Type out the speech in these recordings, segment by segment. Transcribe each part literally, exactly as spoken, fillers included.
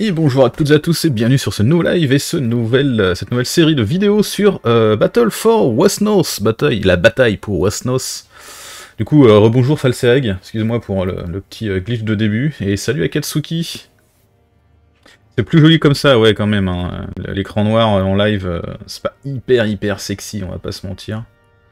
Et bonjour à toutes et à tous et bienvenue sur ce nouveau live et ce nouvel, cette nouvelle série de vidéos sur euh, Battle for Westeros, bataille, la bataille pour Westeros. Du coup, euh, rebonjour Falseag, excuse-moi pour le, le petit euh, glitch de début, et salut Akatsuki. C'est plus joli comme ça, ouais, quand même, hein. L'écran noir euh, en live, euh, c'est pas hyper hyper sexy, on va pas se mentir.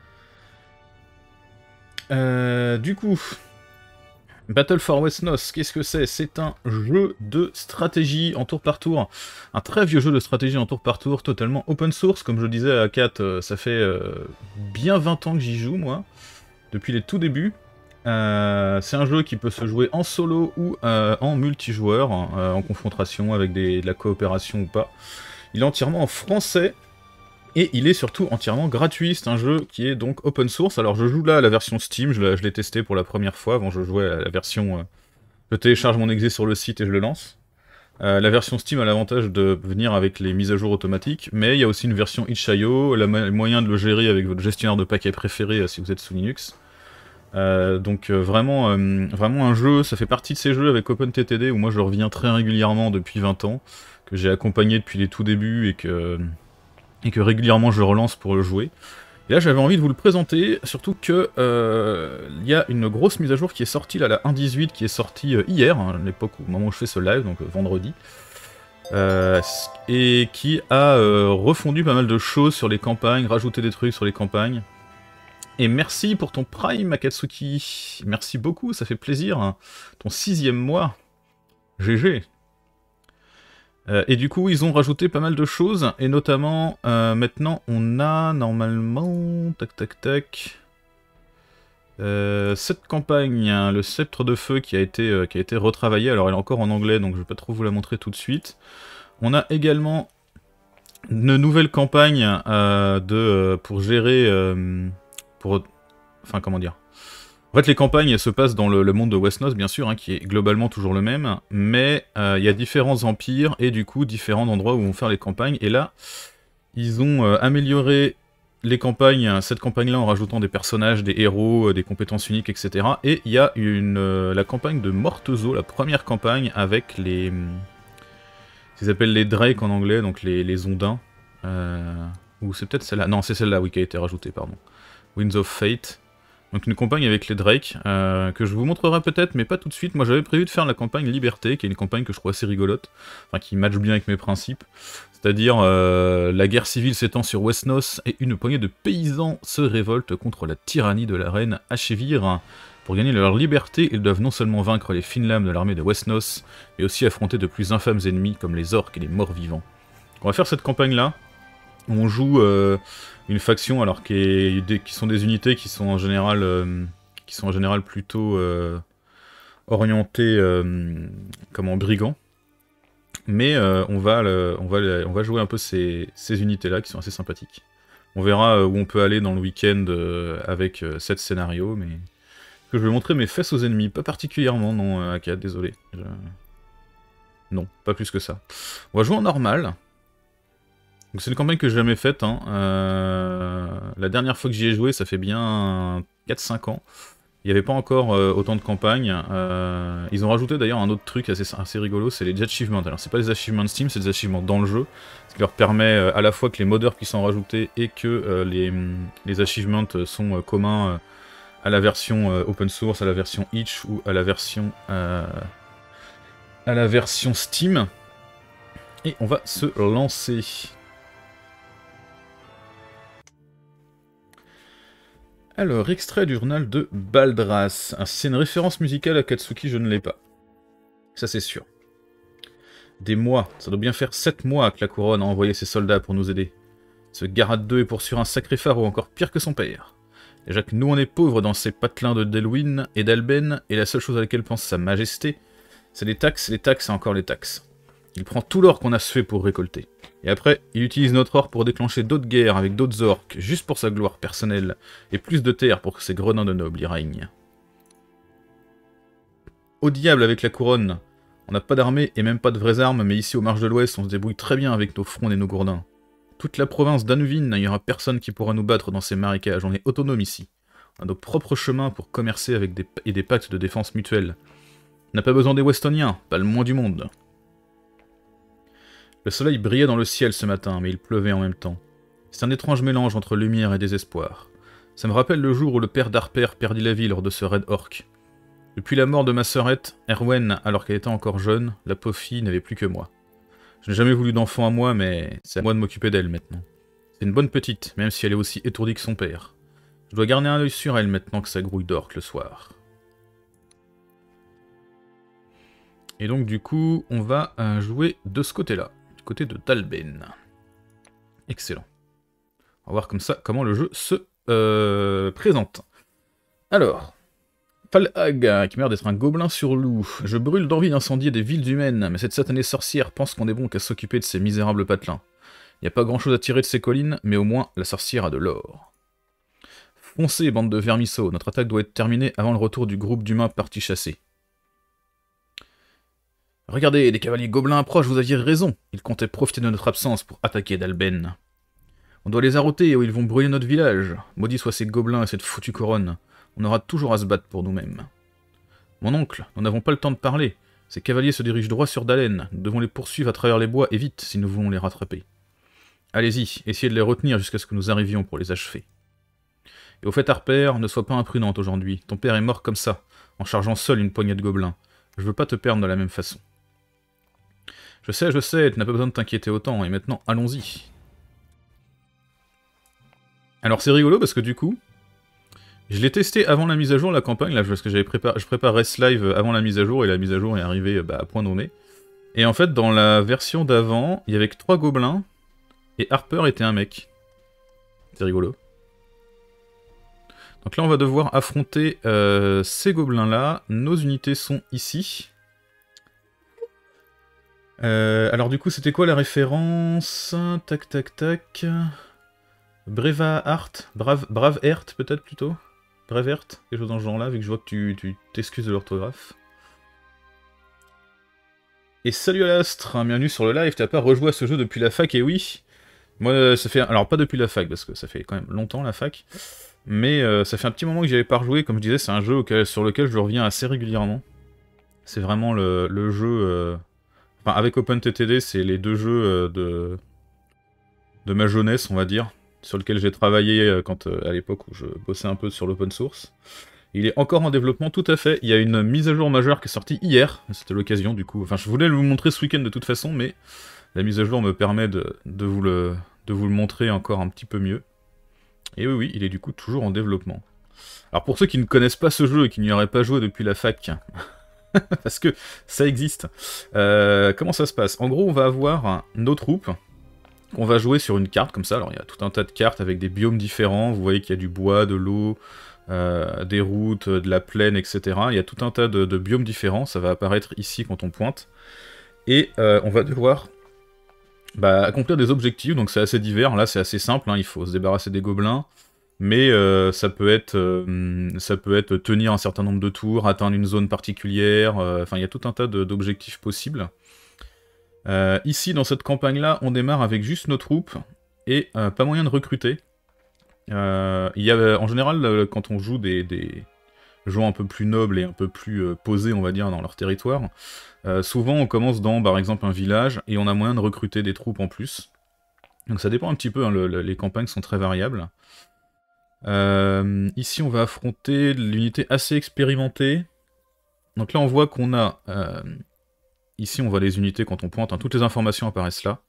Euh, du coup... Battle for Westeros, qu'est-ce que c'est? C'est un jeu de stratégie en tour par tour. Un très vieux jeu de stratégie en tour par tour, totalement open source. Comme je le disais à Kat, euh, ça fait euh, bien vingt ans que j'y joue, moi. Depuis les tout débuts. Euh, c'est un jeu qui peut se jouer en solo ou euh, en multijoueur, euh, en confrontation avec des, de la coopération ou pas. Il est entièrement en français. Et il est surtout entièrement gratuit, c'est un jeu qui est donc open source. Alors je joue là à la version Steam, je l'ai testé pour la première fois, avant je jouais à la version... Euh, je télécharge mon exe sur le site et je le lance. Euh, la version Steam a l'avantage de venir avec les mises à jour automatiques, mais il y a aussi une version itch point i o, le moyen de le gérer avec votre gestionnaire de paquets préféré euh, si vous êtes sous Linux. Euh, donc euh, vraiment, euh, vraiment un jeu, ça fait partie de ces jeux avec OpenTTD où moi je reviens très régulièrement depuis vingt ans, que j'ai accompagné depuis les tout débuts et que... et que régulièrement je relance pour le jouer. Et là j'avais envie de vous le présenter, surtout que euh, il y a une grosse mise à jour qui est sortie, là, la un point dix-huit, qui est sortie euh, hier, hein, à l'époque au moment où je fais ce live, donc euh, vendredi, euh, et qui a euh, refondu pas mal de choses sur les campagnes, rajouté des trucs sur les campagnes. Et merci pour ton Prime, Akatsuki, merci beaucoup, ça fait plaisir, hein. Ton sixième mois, G G. Euh, et du coup, ils ont rajouté pas mal de choses, et notamment, euh, maintenant, on a normalement... Tac, tac, tac... Euh, cette campagne, hein, le Sceptre de Feu, qui a, été, euh, qui a été retravaillée. Alors, elle est encore en anglais, donc je vais pas trop vous la montrer tout de suite. On a également une nouvelle campagne euh, de, euh, pour gérer... Euh, pour... Enfin, comment dire... En fait, les campagnes se passent dans le, le monde de Westeros, bien sûr, hein, qui est globalement toujours le même, mais euh, il y a différents empires, et du coup, différents endroits où vont faire les campagnes, et là, ils ont euh, amélioré les campagnes, cette campagne-là, en rajoutant des personnages, des héros, euh, des compétences uniques, et cetera. Et il y a une, euh, la campagne de Mortezo, la première campagne, avec les... ce qu'ils appellent les Drake en anglais, donc les, les Ondins. Euh, ou c'est peut-être celle-là, non, c'est celle-là, oui, qui a été rajoutée, pardon. Winds of Fate. Donc une campagne avec les Drake, euh, que je vous montrerai peut-être, mais pas tout de suite. Moi j'avais prévu de faire la campagne Liberté, qui est une campagne que je trouve assez rigolote, enfin qui matche bien avec mes principes. C'est-à-dire, euh, la guerre civile s'étend sur Westeros, et une poignée de paysans se révoltent contre la tyrannie de la reine Ashevir. Pour gagner leur liberté, ils doivent non seulement vaincre les fines lames de l'armée de Westeros, mais aussi affronter de plus infâmes ennemis comme les orques et les morts-vivants. On va faire cette campagne-là. On joue euh, une faction alors qui, est, des, qui sont des unités qui sont en général, euh, qui sont en général plutôt euh, orientées euh, comme en brigands. Mais euh, on, va, le, on, va, on va jouer un peu ces, ces unités-là qui sont assez sympathiques. On verra où on peut aller dans le week-end euh, avec euh, sept scénarios, mais que je vais montrer mes fesses aux ennemis, pas particulièrement, non, A K, désolé. Je... Non, pas plus que ça. On va jouer en normal. C'est une campagne que j'ai jamais faite, hein. euh... La dernière fois que j'y ai joué, ça fait bien quatre cinq ans. Il n'y avait pas encore euh, autant de campagnes. Euh... Ils ont rajouté d'ailleurs un autre truc assez, assez rigolo, c'est les achievements. Alors c'est pas des achievements Steam, c'est des achievements dans le jeu. Ce qui leur permet euh, à la fois que les modeurs puissent en rajouter et que euh, les, les achievements sont euh, communs euh, à la version euh, open source, à la version itch ou à la version, euh... à la version Steam. Et on va se lancer. Alors, extrait du journal de Baldras. Ah, si c'est une référence musicale à Katsuki, je ne l'ai pas. Ça c'est sûr. Des mois, ça doit bien faire sept mois que la couronne a envoyé ses soldats pour nous aider. Ce Garad deux est pour sûr un sacré pharaon, encore pire que son père. Déjà que nous on est pauvres dans ces patelins de Delwyn et d'Alben, et la seule chose à laquelle pense sa majesté, c'est les taxes, les taxes et encore les taxes. Il prend tout l'or qu'on a fait pour récolter. Et après, il utilise notre or pour déclencher d'autres guerres avec d'autres orques, juste pour sa gloire personnelle, et plus de terre pour que ses gredins de nobles y règnent. Au diable avec la couronne. On n'a pas d'armée et même pas de vraies armes, mais ici au marge de l'Ouest, on se débrouille très bien avec nos frondes et nos gourdins. Toute la province d'Anuvin, il n'y aura personne qui pourra nous battre dans ces marécages, on est autonome ici. On a nos propres chemins pour commercer avec des, et des pactes de défense mutuelle. On n'a pas besoin des Westoniens, pas le moins du monde. Le soleil brillait dans le ciel ce matin, mais il pleuvait en même temps. C'est un étrange mélange entre lumière et désespoir. Ça me rappelle le jour où le père d'Harper perdit la vie lors de ce raid orc. Depuis la mort de ma sœurette, Erwen, alors qu'elle était encore jeune, la pauvre fille n'avait plus que moi. Je n'ai jamais voulu d'enfant à moi, mais c'est à moi de m'occuper d'elle maintenant. C'est une bonne petite, même si elle est aussi étourdie que son père. Je dois garder un œil sur elle maintenant que ça grouille d'orques le soir. Et donc du coup, on va euh, jouer de ce côté-là, du côté de Dalben. Excellent. On va voir comme ça comment le jeu se euh, présente. Alors, Falhag, qui m'a l'air d'être un gobelin sur loup. Je brûle d'envie d'incendier des villes humaines, mais cette satanée sorcière pense qu'on est bon qu'à s'occuper de ces misérables patelins. Il n'y a pas grand-chose à tirer de ces collines, mais au moins la sorcière a de l'or. Foncez, bande de vermisseaux, notre attaque doit être terminée avant le retour du groupe d'humains partis chasser. Regardez, des cavaliers gobelins approchent, vous aviez raison. Ils comptaient profiter de notre absence pour attaquer Dalben. On doit les arrêter ou ils vont brûler notre village. Maudits soient ces gobelins et cette foutue couronne. On aura toujours à se battre pour nous-mêmes. Mon oncle, nous n'avons pas le temps de parler. Ces cavaliers se dirigent droit sur Dalen. Nous devons les poursuivre à travers les bois et vite si nous voulons les rattraper. Allez-y, essayez de les retenir jusqu'à ce que nous arrivions pour les achever. Et au fait, Harper, ne sois pas imprudente aujourd'hui. Ton père est mort comme ça, en chargeant seul une poignée de gobelins. Je veux pas te perdre de la même façon. Je sais, je sais, tu n'as pas besoin de t'inquiéter autant, et maintenant, allons-y. Alors c'est rigolo parce que du coup, je l'ai testé avant la mise à jour, la campagne, là, parce que j'avais préparé, je préparais ce live avant la mise à jour, et la mise à jour est arrivée bah, à point nommé. Et en fait, dans la version d'avant, il y avait que trois gobelins, et Harper était un mec. C'est rigolo. Donc là, on va devoir affronter euh, ces gobelins-là. Nos unités sont ici. Euh, alors du coup, c'était quoi la référence? Tac, tac, tac. Breva Art, Brave, Brave Ert peut-être plutôt? Brave Ert, quelque chose dans ce genre-là, vu que je vois que tu t'excuses de l'orthographe. Et salut Alastre, bienvenue sur le live, t'as pas rejoué à ce jeu depuis la fac? Et oui, moi ça fait... Alors pas depuis la fac, parce que ça fait quand même longtemps la fac, mais euh, ça fait un petit moment que j'y avais pas rejoué, comme je disais, c'est un jeu auquel, sur lequel je reviens assez régulièrement. C'est vraiment le, le jeu... Euh... Enfin, avec OpenTTD, c'est les deux jeux euh, de... de ma jeunesse, on va dire, sur lequel j'ai travaillé euh, quand, euh, à l'époque où je bossais un peu sur l'open source. Il est encore en développement, tout à fait. Il y a une mise à jour majeure qui est sortie hier, c'était l'occasion du coup. Enfin, je voulais vous montrer ce week-end de toute façon, mais la mise à jour me permet de, de, vous le, de vous le montrer encore un petit peu mieux. Et oui, oui, il est du coup toujours en développement. Alors pour ceux qui ne connaissent pas ce jeu et qui n'y auraient pas joué depuis la fac, parce que ça existe, euh, comment ça se passe? En gros, on va avoir nos troupes, on va jouer sur une carte comme ça. Alors il y a tout un tas de cartes avec des biomes différents, vous voyez qu'il y a du bois, de l'eau, euh, des routes, de la plaine, et cetera. Il y a tout un tas de, de biomes différents, ça va apparaître ici quand on pointe. Et euh, on va devoir bah, accomplir des objectifs, donc c'est assez divers, là c'est assez simple, hein. Il faut se débarrasser des gobelins, mais euh, ça peut être euh, ça peut être tenir un certain nombre de tours, atteindre une zone particulière, euh, enfin il y a tout un tas d'objectifs possibles. Euh, ici, dans cette campagne-là, on démarre avec juste nos troupes, et euh, pas moyen de recruter. Euh, il y a, en général, quand on joue des, des gens un peu plus nobles et un peu plus euh, posés, on va dire, dans leur territoire, euh, souvent on commence dans, par exemple, un village, et on a moyen de recruter des troupes en plus. Donc ça dépend un petit peu, hein, le, le, les campagnes sont très variables. Euh, ici, on va affronter l'unité assez expérimentée. Donc là, on voit qu'on a... Euh, ici, on voit les unités quand on pointe, hein, toutes les informations apparaissent là.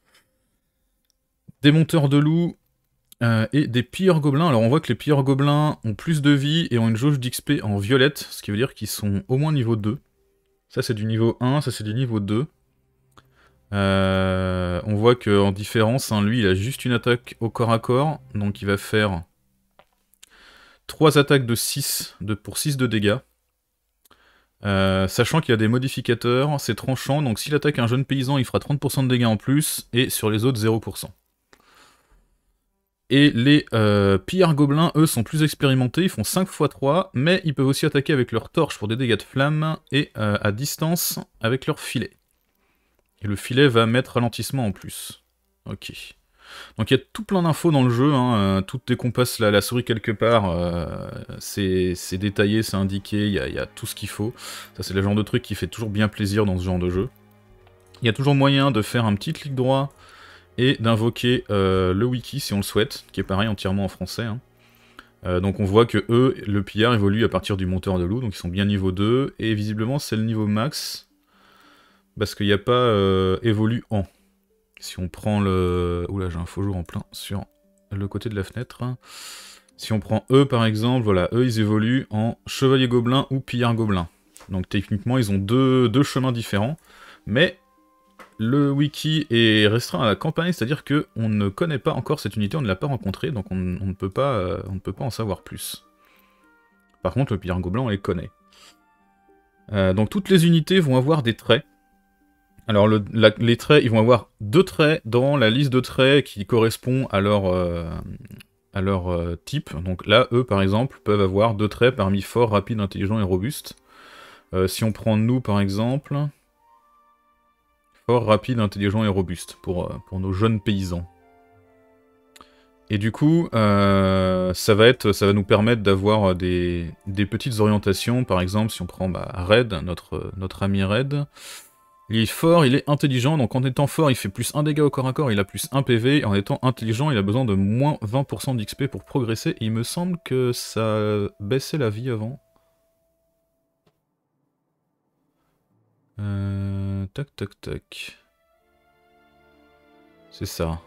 Des monteurs de loups euh, et des pilleurs gobelins. Alors on voit que les pilleurs gobelins ont plus de vie et ont une jauge d'X P en violette, ce qui veut dire qu'ils sont au moins niveau deux. Ça c'est du niveau un, ça c'est du niveau deux. Euh, on voit qu'en différence, hein, lui il a juste une attaque au corps à corps, donc il va faire trois attaques de six de, pour six de dégâts. Euh, sachant qu'il y a des modificateurs, c'est tranchant, donc s'il attaque un jeune paysan, il fera trente pour cent de dégâts en plus, et sur les autres, zéro pour cent. Et les euh, pillards gobelins, eux, sont plus expérimentés, ils font cinq fois trois, mais ils peuvent aussi attaquer avec leur torche pour des dégâts de flamme, et euh, à distance avec leur filet. Et le filet va mettre ralentissement en plus. Ok. Donc il y a tout plein d'infos dans le jeu, hein, euh, tout dès qu'on passe la, la souris quelque part, euh, c'est détaillé, c'est indiqué, il y, y a tout ce qu'il faut. Ça c'est le genre de truc qui fait toujours bien plaisir dans ce genre de jeu. Il y a toujours moyen de faire un petit clic droit et d'invoquer euh, le wiki si on le souhaite, qui est pareil entièrement en français. Hein. Euh, donc on voit que eux, le pillard évolue à partir du monteur de loup, donc ils sont bien niveau deux, et visiblement c'est le niveau max, parce qu'il n'y a pas euh, évolue en. Si on prend le... Oula, j'ai un faux jour en plein sur le côté de la fenêtre. Si on prend eux par exemple, voilà, eux ils évoluent en chevalier gobelin ou pillard gobelin. Donc techniquement ils ont deux, deux chemins différents, mais le wiki est restreint à la campagne, c'est-à-dire qu'on ne connaît pas encore cette unité, on ne l'a pas rencontrée, donc on, on, ne peut pas, euh, on ne peut pas en savoir plus. Par contre, le pillard gobelin, on les connaît. Euh, donc toutes les unités vont avoir des traits. Alors le, la, les traits, ils vont avoir deux traits dans la liste de traits qui correspond à leur, euh, à leur euh, type. Donc là, eux, par exemple, peuvent avoir deux traits parmi fort, rapide, intelligent et robuste. Euh, si on prend nous, par exemple... Fort, rapide, intelligent et robuste, pour, euh, pour nos jeunes paysans. Et du coup, euh, ça, va être, ça va nous permettre d'avoir des, des petites orientations. Par exemple, si on prend bah, Red, notre, notre ami Red, il est fort, il est intelligent, donc en étant fort, il fait plus un dégât au corps à corps, il a plus un P V, et en étant intelligent, il a besoin de moins vingt pour cent d'X P pour progresser, et il me semble que ça baissait la vie avant. Euh, tac, tac, tac. C'est ça.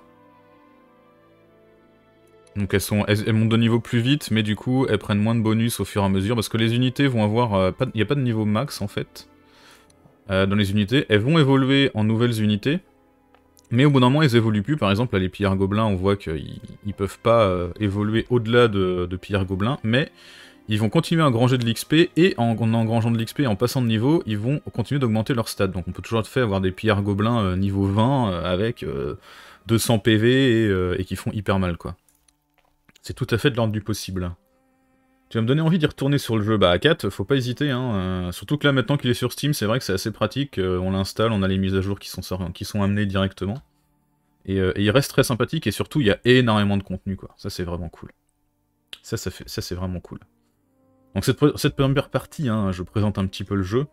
Donc elles, sont, elles, elles montent de niveau plus vite, mais du coup, elles prennent moins de bonus au fur et à mesure, parce que les unités vont avoir... Euh, il n'y a pas de niveau max, en fait, euh, dans les unités. Elles vont évoluer en nouvelles unités, mais au bout d'un moment, elles évoluent plus. Par exemple, là, les pillards gobelins, on voit qu'ils ne peuvent pas euh, évoluer au-delà de, de pillards gobelins, mais... Ils vont continuer à engranger de l'X P, et en, en engrangeant de l'X P et en passant de niveau, ils vont continuer d'augmenter leur stade. Donc on peut toujours fait avoir des pillards gobelins euh, niveau vingt, euh, avec euh, deux cents P V, et, euh, et qui font hyper mal, quoi. C'est tout à fait de l'ordre du possible. Tu vas me donner envie d'y retourner sur le jeu, bah à quatre, faut pas hésiter, hein. Euh, surtout que là, maintenant qu'il est sur Steam, c'est vrai que c'est assez pratique, euh, on l'installe, on a les mises à jour qui sont, qui sont amenées directement. Et, euh, et il reste très sympathique, et surtout, il y a énormément de contenu, quoi. Ça, c'est vraiment cool. Ça, ça, fait, ça c'est vraiment cool. Donc cette, cette première partie, hein, je présente un petit peu le jeu.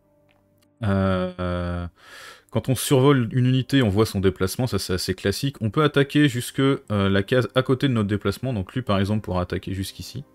Euh, euh, quand on survole une unité, on voit son déplacement, ça c'est assez classique. On peut attaquer jusque euh, la case à côté de notre déplacement, donc lui par exemple pourra attaquer jusqu'ici.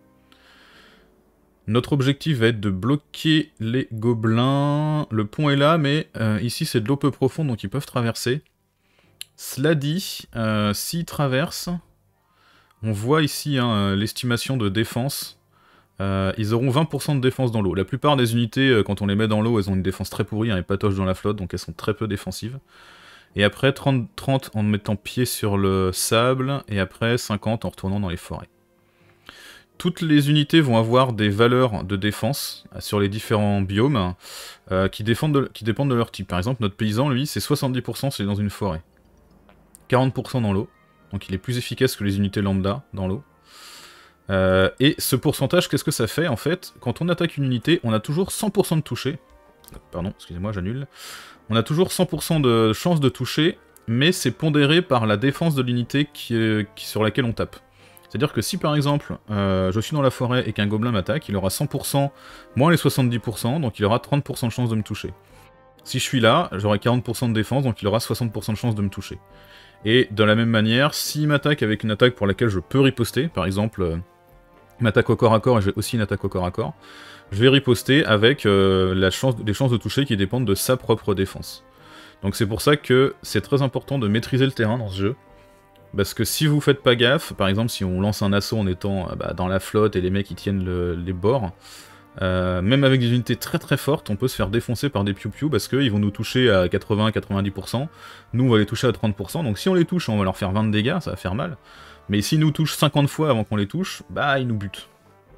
Notre objectif va être de bloquer les gobelins. Le pont est là, mais euh, ici c'est de l'eau peu profonde, donc ils peuvent traverser. Cela dit, euh, s'ils traversent, on voit ici hein, l'estimation de défense. Euh, ils auront vingt pour cent de défense dans l'eau. La plupart des unités, euh, quand on les met dans l'eau, elles ont une défense très pourrie, hein, elles patochent dans la flotte, donc elles sont très peu défensives. Et après, trente, trente en mettant pied sur le sable, et après cinquante en retournant dans les forêts. Toutes les unités vont avoir des valeurs de défense sur les différents biomes euh, qui, de, qui dépendent de leur type. Par exemple, notre paysan, lui, c'est soixante-dix pour cent c'est dans une forêt. quarante pour cent dans l'eau, donc il est plus efficace que les unités lambda dans l'eau. Euh, et ce pourcentage, qu'est-ce que ça fait en fait? Quand on attaque une unité, on a toujours cent pour cent de toucher. Pardon, excusez-moi, j'annule. On a toujours cent pour cent de chance de toucher, mais c'est pondéré par la défense de l'unité qui, euh, qui, sur laquelle on tape. C'est-à-dire que si par exemple, euh, je suis dans la forêt et qu'un gobelin m'attaque, il aura cent pour cent moins les soixante-dix pour cent, donc il aura trente pour cent de chance de me toucher. Si je suis là, j'aurai quarante pour cent de défense, donc il aura soixante pour cent de chance de me toucher. Et de la même manière, s'il m'attaque avec une attaque pour laquelle je peux riposter, par exemple... Euh, il m'attaque au corps à corps et j'ai aussi une attaque au corps à corps, je vais riposter avec euh, la chance, les chances de toucher qui dépendent de sa propre défense. Donc c'est pour ça que c'est très important de maîtriser le terrain dans ce jeu, parce que si vous faites pas gaffe, par exemple si on lance un assaut en étant euh, bah, dans la flotte et les mecs ils tiennent le, les bords, euh, même avec des unités très très fortes, on peut se faire défoncer par des piou-piou parce qu'ils vont nous toucher à quatre-vingts à quatre-vingt-dix pour cent, nous on va les toucher à trente pour cent, donc si on les touche on va leur faire vingt de dégâts, ça va faire mal. Mais s'ils nous touchent cinquante fois avant qu'on les touche, bah ils nous butent.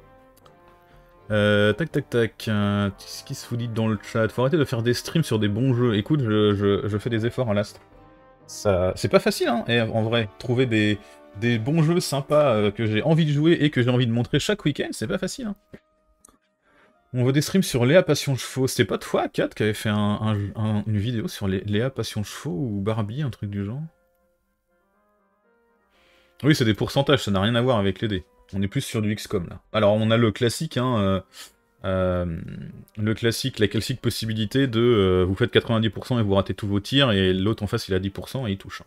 Euh, tac tac tac, euh, qu'est-ce qui se vous dit dans le chat? Faut arrêter de faire des streams sur des bons jeux. Écoute, je, je, je fais des efforts en last. Ça, c'est pas facile, hein, et en vrai. Trouver des, des bons jeux sympas euh, que j'ai envie de jouer et que j'ai envie de montrer chaque week-end, c'est pas facile. Hein. On veut des streams sur Léa Passion Chevaux. C'était pas toi, Kat, qui avait fait un, un, un, une vidéo sur les, Léa Passion Chevaux ou Barbie, un truc du genre? Oui, c'est des pourcentages, ça n'a rien à voir avec les dés. On est plus sur du X COM là. Alors on a le classique, hein, euh, euh, le classique, la classique possibilité de euh, vous faites quatre-vingt-dix pour cent et vous ratez tous vos tirs, et l'autre en face il a dix pour cent et il touche.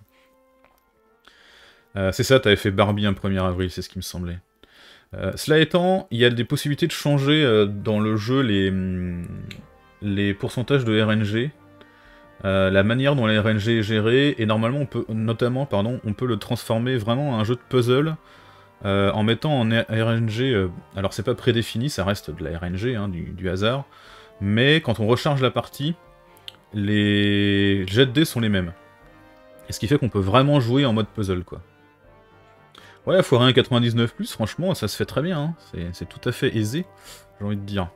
Euh, c'est ça, t'avais fait Barbie un premier avril, c'est ce qui me semblait. Euh, cela étant, il y a des possibilités de changer euh, dans le jeu les, les pourcentages de R N G, euh, la manière dont la R N G est gérée, et normalement on peut, notamment, pardon, on peut le transformer vraiment en un jeu de puzzle, euh, en mettant en R N G, euh, alors c'est pas prédéfini, ça reste de la R N G, hein, du, du hasard, mais quand on recharge la partie, les jets de dés sont les mêmes. Et ce qui fait qu'on peut vraiment jouer en mode puzzle, quoi. Ouais, foirer un quatre-vingt-dix-neuf plus, franchement, ça se fait très bien, hein. C'est tout à fait aisé, j'ai envie de dire.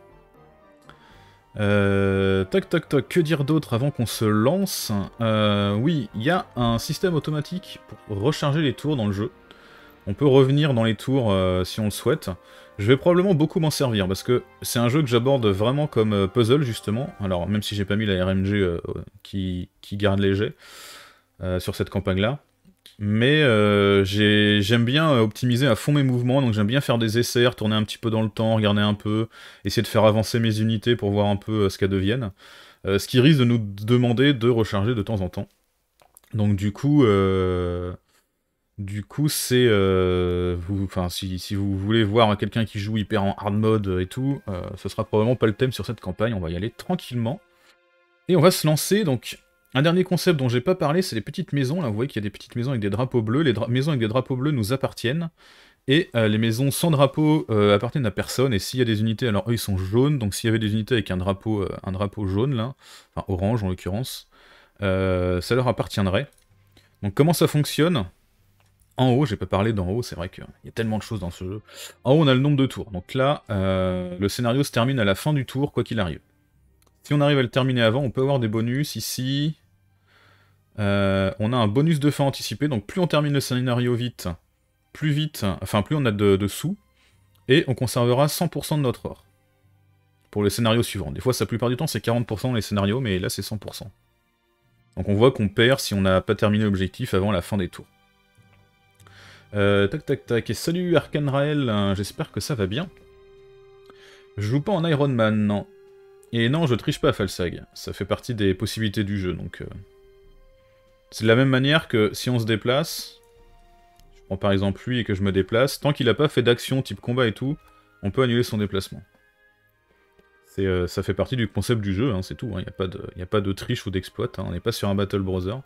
Euh, toc toc toc, que dire d'autre avant qu'on se lance? euh, Oui, il y a un système automatique pour recharger les tours dans le jeu. On peut revenir dans les tours euh, si on le souhaite. Je vais probablement beaucoup m'en servir, parce que c'est un jeu que j'aborde vraiment comme euh, puzzle, justement. Alors, même si j'ai pas mis la R M G euh, qui, qui garde les jets euh, sur cette campagne-là. Mais euh, j'aime bien optimiser à fond mes mouvements, donc j'aime bien faire des essais, retourner un petit peu dans le temps, regarder un peu, essayer de faire avancer mes unités pour voir un peu euh, ce qu'elles deviennent. Euh, ce qui risque de nous demander de recharger de temps en temps. Donc du coup, euh, du coup c'est... Euh, enfin, si, si vous voulez voir quelqu'un qui joue hyper en hard mode et tout, euh, ce sera probablement pas le thème sur cette campagne, on va y aller tranquillement. Et on va se lancer, donc... Un dernier concept dont j'ai pas parlé, c'est les petites maisons. Là, vous voyez qu'il y a des petites maisons avec des drapeaux bleus. Les dra maisons avec des drapeaux bleus nous appartiennent. Et euh, les maisons sans drapeau euh, appartiennent à personne. Et s'il y a des unités, alors eux ils sont jaunes. Donc s'il y avait des unités avec un drapeau, euh, un drapeau jaune, là, enfin orange en l'occurrence, euh, ça leur appartiendrait. Donc comment ça fonctionne? En haut, j'ai pas parlé d'en haut, c'est vrai qu'il y a tellement de choses dans ce jeu. En haut, on a le nombre de tours. Donc là, euh, le scénario se termine à la fin du tour, quoi qu'il arrive. Si on arrive à le terminer avant, on peut avoir des bonus. Ici, euh, on a un bonus de fin anticipé, donc plus on termine le scénario vite, plus vite, enfin plus on a de, de sous, et on conservera cent pour cent de notre or. Pour le scénario suivant. Des fois, la plupart du temps, c'est quarante pour cent dans les scénarios, mais là, c'est cent pour cent. Donc on voit qu'on perd si on n'a pas terminé l'objectif avant la fin des tours. Euh, tac tac tac, et salut Arcane Raël, j'espère que ça va bien. Je joue pas en Iron Man, non. Et non, je triche pas Falsag, ça fait partie des possibilités du jeu, donc... Euh... C'est de la même manière que si on se déplace, je prends par exemple lui et que je me déplace, tant qu'il n'a pas fait d'action type combat et tout, on peut annuler son déplacement. Euh, ça fait partie du concept du jeu, hein, c'est tout, il hein, n'y a, a pas de triche ou d'exploit, hein, on n'est pas sur un Battle Brother.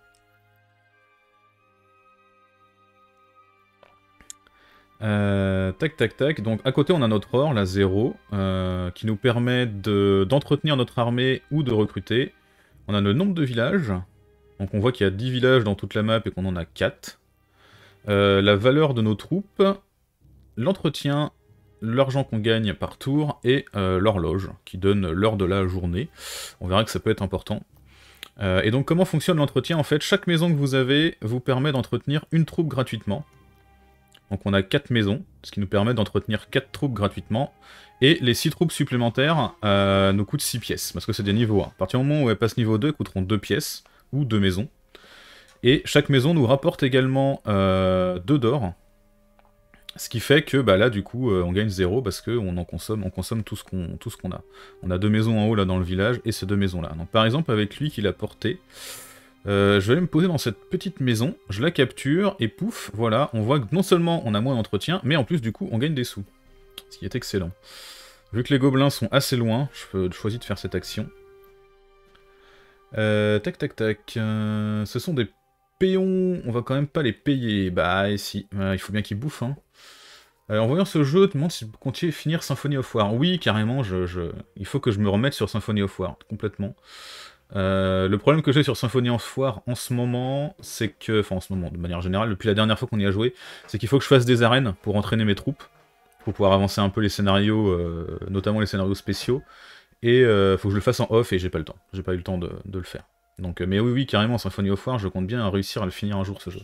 Euh, tac tac tac, donc à côté on a notre or, la zéro, euh, qui nous permet d'entretenir notre armée ou de recruter. On a le nombre de villages, donc on voit qu'il y a dix villages dans toute la map et qu'on en a quatre. Euh, la valeur de nos troupes, l'entretien, l'argent qu'on gagne par tour, et euh, l'horloge, qui donne l'heure de la journée. On verra que ça peut être important. Euh, et donc comment fonctionne l'entretien? En fait, chaque maison que vous avez vous permet d'entretenir une troupe gratuitement. Donc on a quatre maisons, ce qui nous permet d'entretenir quatre troupes gratuitement. Et les six troupes supplémentaires euh, nous coûtent six pièces, parce que c'est des niveaux un. À partir du moment où elles passent niveau deux, elles coûteront deux pièces, ou deux maisons. Et chaque maison nous rapporte également euh, deux d'or. Ce qui fait que bah là du coup euh, on gagne zéro parce qu'on en consomme, on consomme tout ce qu'on tout ce qu'on a. On a deux maisons en haut là dans le village et ces deux maisons là. Donc par exemple avec lui qu'il a porté, euh, je vais aller me poser dans cette petite maison, je la capture et pouf, voilà, on voit que non seulement on a moins d'entretien, mais en plus du coup on gagne des sous. Ce qui est excellent. Vu que les gobelins sont assez loin, je choisis de faire cette action. Euh, tac tac tac, euh, ce sont des péons, on va quand même pas les payer, bah et si, euh, il faut bien qu'ils bouffent hein. Euh, en voyant ce jeu, je me demande si vous comptiez finir Symphony of War. Oui, carrément, je, je... il faut que je me remette sur Symphony of War, complètement. Euh, le problème que j'ai sur Symphony of War en ce moment, c'est que... Enfin, en ce moment, de manière générale, depuis la dernière fois qu'on y a joué, c'est qu'il faut que je fasse des arènes pour entraîner mes troupes, pour pouvoir avancer un peu les scénarios, euh, notamment les scénarios spéciaux, et euh, faut que je le fasse en off, et j'ai pas le temps. J'ai pas eu le temps de, de le faire. Donc, mais oui, oui, carrément, Symphony of War, je compte bien réussir à le finir un jour, ce jeu.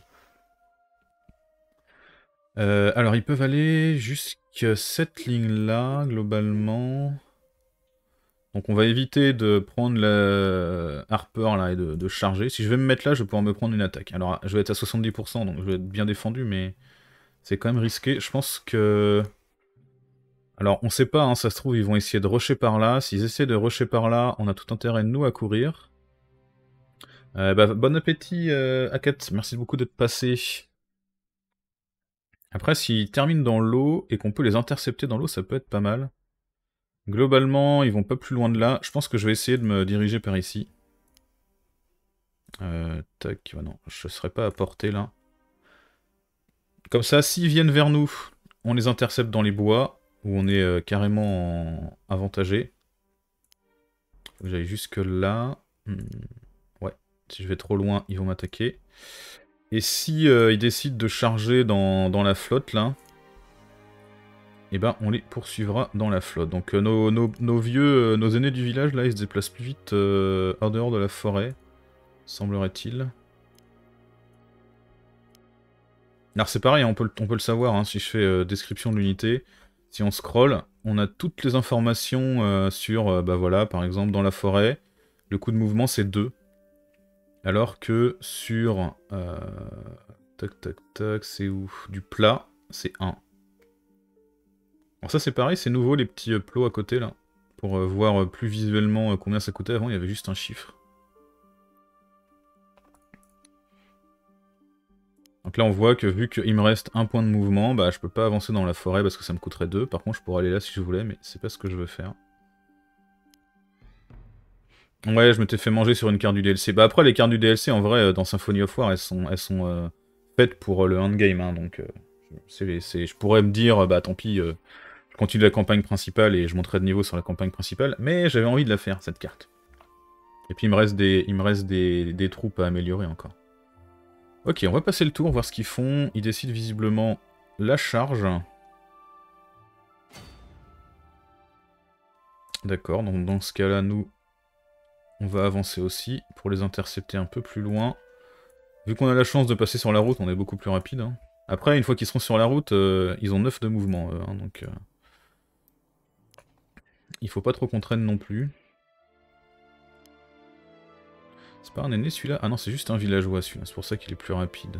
Euh, alors, ils peuvent aller jusqu'à cette ligne-là, globalement. Donc on va éviter de prendre le Harper là et de, de charger. Si je vais me mettre là, je vais pouvoir me prendre une attaque. Alors, je vais être à soixante-dix pour cent, donc je vais être bien défendu, mais c'est quand même risqué. Je pense que... Alors, on sait pas, hein, ça se trouve, ils vont essayer de rusher par là. S'ils essaient de rusher par là, on a tout intérêt, nous, à courir. Euh, bah, bon appétit, euh, Akat. Merci beaucoup d'être passé. Après, s'ils terminent dans l'eau et qu'on peut les intercepter dans l'eau, ça peut être pas mal. Globalement, ils vont pas plus loin de là. Je pense que je vais essayer de me diriger par ici. Euh, tac, bah non, je serai pas à portée là. Comme ça, s'ils viennent vers nous, on les intercepte dans les bois, où on est euh, carrément en... avantagé. Faut que j'aille jusque là. Hmm. Ouais, si je vais trop loin, ils vont m'attaquer. Et si euh, ils décident de charger dans, dans la flotte là, eh ben on les poursuivra dans la flotte. Donc euh, nos, nos, nos vieux, euh, nos aînés du village là, ils se déplacent plus vite euh, hors dehors de la forêt, semblerait-il. Alors c'est pareil, hein, on, peut, on peut le savoir, hein, si je fais euh, description de l'unité, si on scroll, on a toutes les informations euh, sur, euh, bah voilà, par exemple dans la forêt, le coup de mouvement c'est deux. Alors que sur... Euh, tac tac tac, c'est où? Du plat, c'est un. Alors ça c'est pareil, c'est nouveau les petits euh, plots à côté là, pour euh, voir euh, plus visuellement euh, combien ça coûtait. Avant il y avait juste un chiffre. Donc là on voit que vu qu'il me reste un point de mouvement, bah je peux pas avancer dans la forêt parce que ça me coûterait deux. Par contre je pourrais aller là si je voulais, mais c'est pas ce que je veux faire. Ouais, je m'étais fait manger sur une carte du D L C. Bah après les cartes du D L C en vrai, euh, dans Symphony of War, elles sont, elles sont euh, faites pour euh, le endgame, hein, donc... Euh, c'est, c'est, je pourrais me dire, bah tant pis, euh, je continue la campagne principale et je monterai de niveau sur la campagne principale, mais j'avais envie de la faire, cette carte. Et puis il me reste des, il me reste des, des troupes à améliorer encore. Ok, on va passer le tour, voir ce qu'ils font. Ils décident visiblement la charge. D'accord, donc dans ce cas-là, nous, on va avancer aussi pour les intercepter un peu plus loin. Vu qu'on a la chance de passer sur la route, on est beaucoup plus rapide. Hein. Après, une fois qu'ils seront sur la route, euh, ils ont neuf de mouvement, eux, hein, donc... Euh... Il faut pas trop qu'on traîne non plus. C'est pas un aîné celui-là? Ah non, c'est juste un villageois celui-là, c'est pour ça qu'il est plus rapide.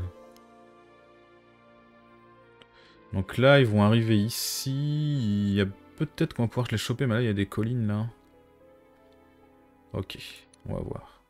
Donc là, ils vont arriver ici. Il y a peut-être qu'on va pouvoir les choper, mais là, il y a des collines là. Ok, on va voir.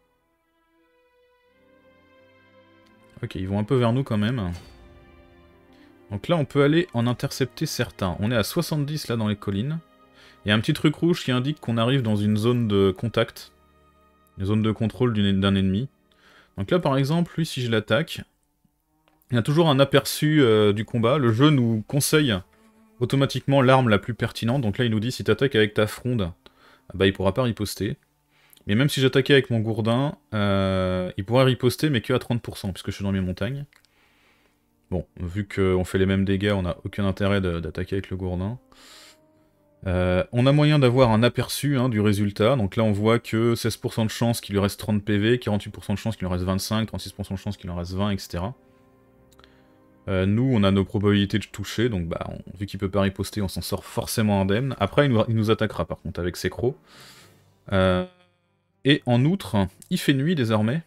Ok, ils vont un peu vers nous quand même. Donc là, on peut aller en intercepter certains. On est à soixante-dix là dans les collines. Il y a un petit truc rouge qui indique qu'on arrive dans une zone de contact. Une zone de contrôle d'un ennemi. Donc là, par exemple, lui, si je l'attaque, il y a toujours un aperçu euh, du combat. Le jeu nous conseille automatiquement l'arme la plus pertinente. Donc là, il nous dit, si tu attaques avec ta fronde, bah, il pourra pas riposter. Mais même si j'attaquais avec mon gourdin, euh, il pourrait riposter, mais que à trente pour cent, puisque je suis dans mes montagnes. Bon, vu qu'on fait les mêmes dégâts, on n'a aucun intérêt d'attaquer avec le gourdin. Euh, on a moyen d'avoir un aperçu hein, du résultat. Donc là, on voit que seize pour cent de chance qu'il lui reste trente P V, quarante-huit pour cent de chance qu'il lui reste vingt-cinq, trente-six pour cent de chance qu'il en reste vingt, et cetera. Euh, nous, on a nos probabilités de toucher, donc bah, on, vu qu'il peut pas riposter, on s'en sort forcément indemne. Après, il nous, il nous attaquera par contre avec ses crocs. Euh, et en outre, il fait nuit désormais.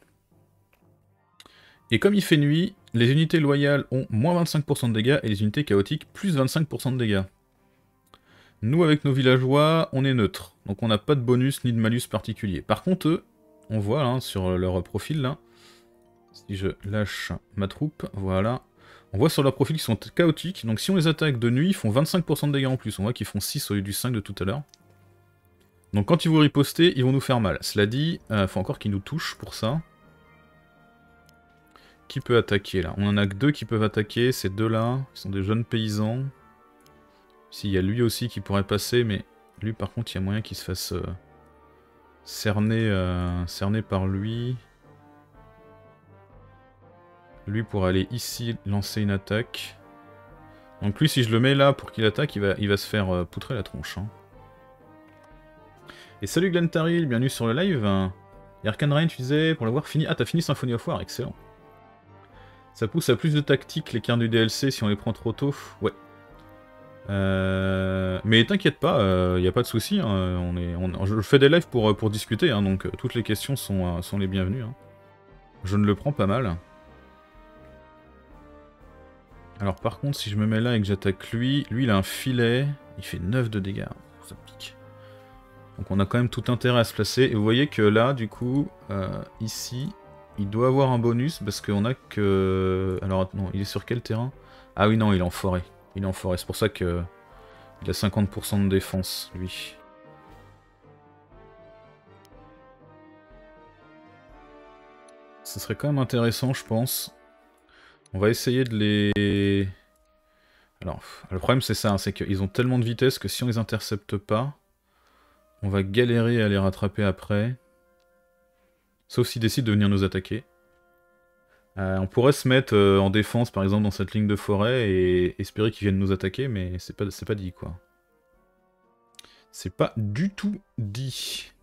Et comme il fait nuit, les unités loyales ont moins vingt-cinq pour cent de dégâts et les unités chaotiques plus vingt-cinq pour cent de dégâts. Nous, avec nos villageois, on est neutre. Donc on n'a pas de bonus ni de malus particulier. Par contre, eux, on voit hein, sur leur profil là, si je lâche ma troupe, voilà. On voit sur leur profil qu'ils sont chaotiques. Donc si on les attaque de nuit, ils font vingt-cinq pour cent de dégâts en plus. On voit qu'ils font six au lieu du cinq de tout à l'heure. Donc quand ils vont riposter, ils vont nous faire mal. Cela dit, il euh, faut encore qu'ils nous touchent pour ça. Qui peut attaquer là? On en a que deux qui peuvent attaquer, ces deux-là, ils sont des jeunes paysans. Ici, il y a lui aussi qui pourrait passer, mais lui par contre, il y a moyen qu'il se fasse euh, cerner, euh, cerner par lui. Lui pour aller ici lancer une attaque. Donc lui, si je le mets là pour qu'il attaque, il va, il va se faire euh, poutrer la tronche. Hein. Et salut Glentaril, bienvenue sur le live. Et Arcane Rain, tu disais, pour l'avoir fini... Ah, t'as fini Symphony of War, excellent. Ça pousse à plus de tactique les cartes du D L C si on les prend trop tôt. Ouais. Euh... Mais t'inquiète pas, il euh, n'y a pas de souci. Hein. On est, on... Je fais des lives pour, pour discuter, hein, donc euh, toutes les questions sont, euh, sont les bienvenues. Hein. Je ne le prends pas mal. Alors par contre, si je me mets là et que j'attaque lui, lui il a un filet, Il fait neuf de dégâts. Ça pique. Donc on a quand même tout intérêt à se placer. Et vous voyez que là, du coup, euh, ici, il doit avoir un bonus parce qu'on a que... Alors, non, il est sur quel terrain? Ah oui, non, il est en forêt. Il est en forêt, c'est pour ça que il a cinquante pour cent de défense, lui. Ce serait quand même intéressant, je pense. On va essayer de les... Alors, le problème c'est ça, hein, c'est qu'ils ont tellement de vitesse que si on les intercepte pas, on va galérer à les rattraper après. Sauf s'ils décident de venir nous attaquer. Euh, on pourrait se mettre euh, en défense par exemple dans cette ligne de forêt et espérer qu'ils viennent nous attaquer, mais c'est pas, c'est pas dit quoi. C'est pas du tout dit.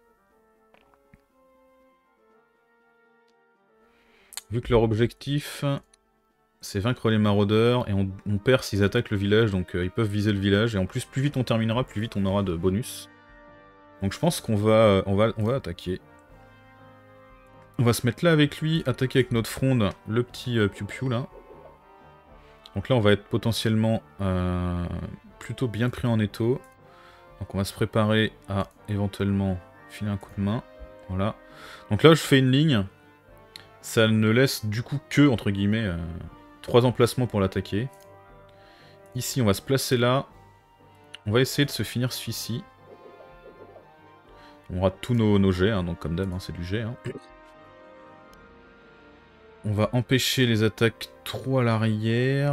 Vu que leur objectif c'est vaincre les maraudeurs et on, on perd s'ils attaquent le village, donc euh, ils peuvent viser le village et en plus plus vite on terminera, plus vite on aura de bonus. Donc je pense qu'on va, euh, on va, on va attaquer. On va se mettre là avec lui, attaquer avec notre fronde le petit euh, piou-piou là. Donc là on va être potentiellement euh, plutôt bien pris en étau. Donc on va se préparer à éventuellement filer un coup de main. Voilà. Donc là je fais une ligne. Ça ne laisse du coup que, entre guillemets, euh, trois emplacements pour l'attaquer. Ici on va se placer là. On va essayer de se finir celui-ci. On rate tous nos, nos jets, hein, donc comme d'hab, hein, c'est du jet. Hein. On va empêcher les attaques trop à l'arrière.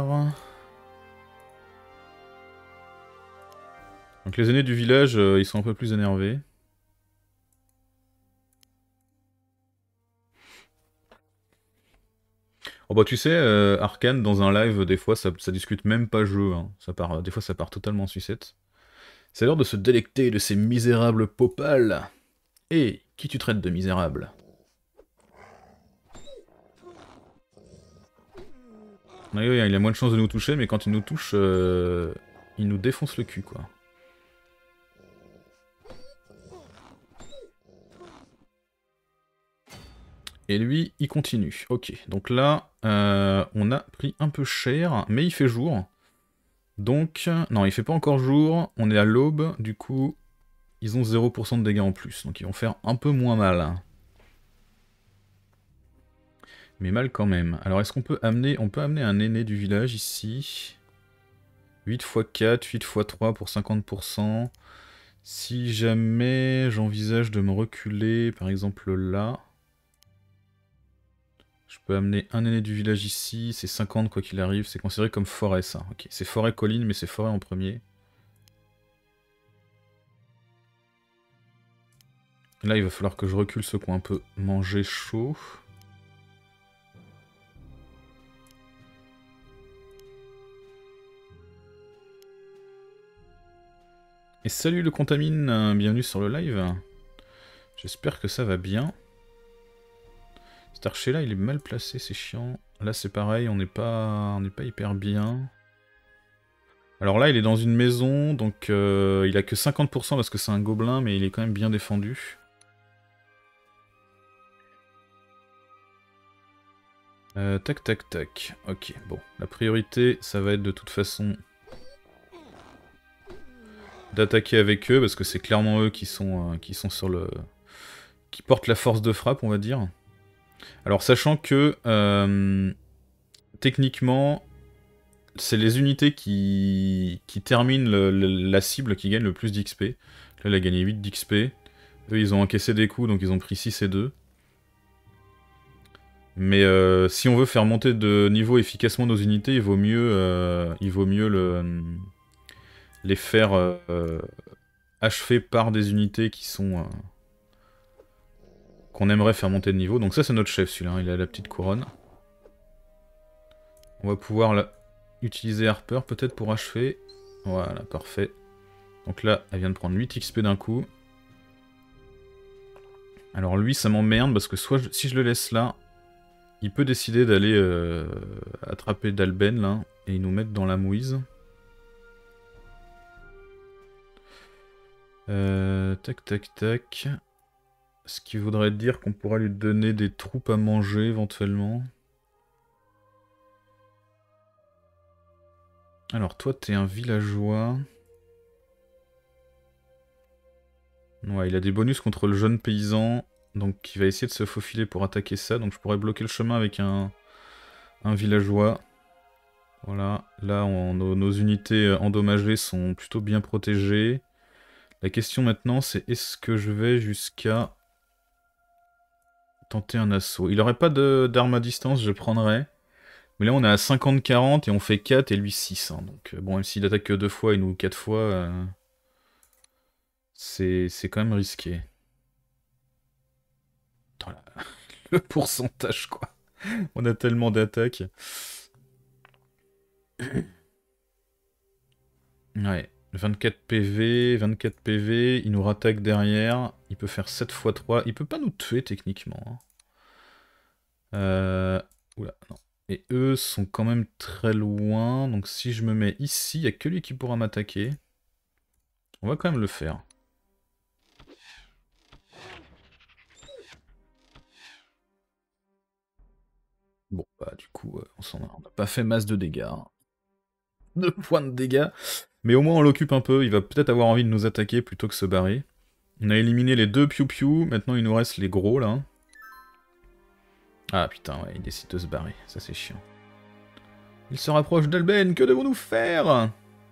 Donc les aînés du village, euh, ils sont un peu plus énervés. Oh bah tu sais, euh, Arcane, dans un live, des fois, ça, ça discute même pas jeu. Hein. Ça part, des fois, ça part totalement en sucette. C'est l'heure de se délecter de ces misérables popales. Et qui tu traites de misérable? Oui, oui, il a moins de chances de nous toucher, mais quand il nous touche, euh, il nous défonce le cul, quoi. Et lui, il continue. Ok, donc là, euh, on a pris un peu cher, mais il fait jour. Donc, non, il fait pas encore jour, on est à l'aube, du coup, ils ont zéro pour cent de dégâts en plus, donc ils vont faire un peu moins mal. Mais mal quand même. Alors est-ce qu'on peut amener... On peut amener un aîné du village ici. huit fois quatre, huit fois trois pour cinquante pour cent. Si jamais j'envisage de me reculer, par exemple là... Je peux amener un aîné du village ici, c'est cinquante quoi qu'il arrive, c'est considéré comme forêt ça. Ok, c'est forêt-colline, mais c'est forêt en premier. Là il va falloir que je recule ceux qui ont un peu mangé chaud. Et salut le Contamine, bienvenue sur le live. J'espère que ça va bien. Cet archer là il est mal placé, c'est chiant. Là c'est pareil, on n'est pas, on n'est pas hyper bien. Alors là il est dans une maison, donc euh, il a que cinquante pour cent parce que c'est un gobelin, mais il est quand même bien défendu. Euh, tac tac tac, ok, bon. La priorité ça va être de toute façon d'attaquer avec eux, parce que c'est clairement eux qui sont, euh, qui sont sur le... qui portent la force de frappe, on va dire. Alors sachant que, euh, techniquement, c'est les unités qui, qui terminent le, le, la cible qui gagnent le plus d'X P. Là, il a gagné huit d'X P. Eux, ils ont encaissé des coups, donc ils ont pris six et deux. Mais euh, si on veut faire monter de niveau efficacement nos unités, il vaut mieux, euh, il vaut mieux le, les faire euh, achever par des unités qui sont... Euh, qu'on aimerait faire monter de niveau. Donc ça c'est notre chef celui-là, hein. Il a la petite couronne. On va pouvoir la... utiliser Harper peut-être pour achever. Voilà, parfait. Donc là, elle vient de prendre huit X P d'un coup. Alors lui, ça m'emmerde parce que soit je... si je le laisse là, il peut décider d'aller euh, attraper Dalben là, et nous mettre dans la mouise. Euh, tac tac tac. Ce qui voudrait dire qu'on pourrait lui donner des troupes à manger éventuellement. Alors toi t'es un villageois. Ouais, il a des bonus contre le jeune paysan, donc il va essayer de se faufiler pour attaquer ça, donc je pourrais bloquer le chemin avec un, un villageois. Voilà, là on, nos, nos unités endommagées sont plutôt bien protégées. La question maintenant c'est est-ce que je vais jusqu'à tenter un assaut. Il aurait pas d'arme à distance, je prendrais. Mais là on est à cinquante quarante et on fait quatre et lui six. Hein, donc bon, même s'il attaque que deux fois et nous quatre fois, euh, c'est quand même risqué. Attends, là, le pourcentage quoi. On a tellement d'attaques. Ouais, vingt-quatre P V, vingt-quatre P V, il nous rattaque derrière, il peut faire sept fois trois, il peut pas nous tuer techniquement. Hein. Euh... Oula, non. Et eux sont quand même très loin, donc si je me mets ici, il n'y a que lui qui pourra m'attaquer. On va quand même le faire. Bon, bah du coup, euh, on n'a pas fait masse de dégâts. Hein. Deux points de dégâts. Mais au moins on l'occupe un peu, il va peut-être avoir envie de nous attaquer plutôt que se barrer. On a éliminé les deux piou-piou, maintenant il nous reste les gros là. Ah putain, ouais, il décide de se barrer, ça c'est chiant. Il se rapproche d'Alben, que devons-nous faire?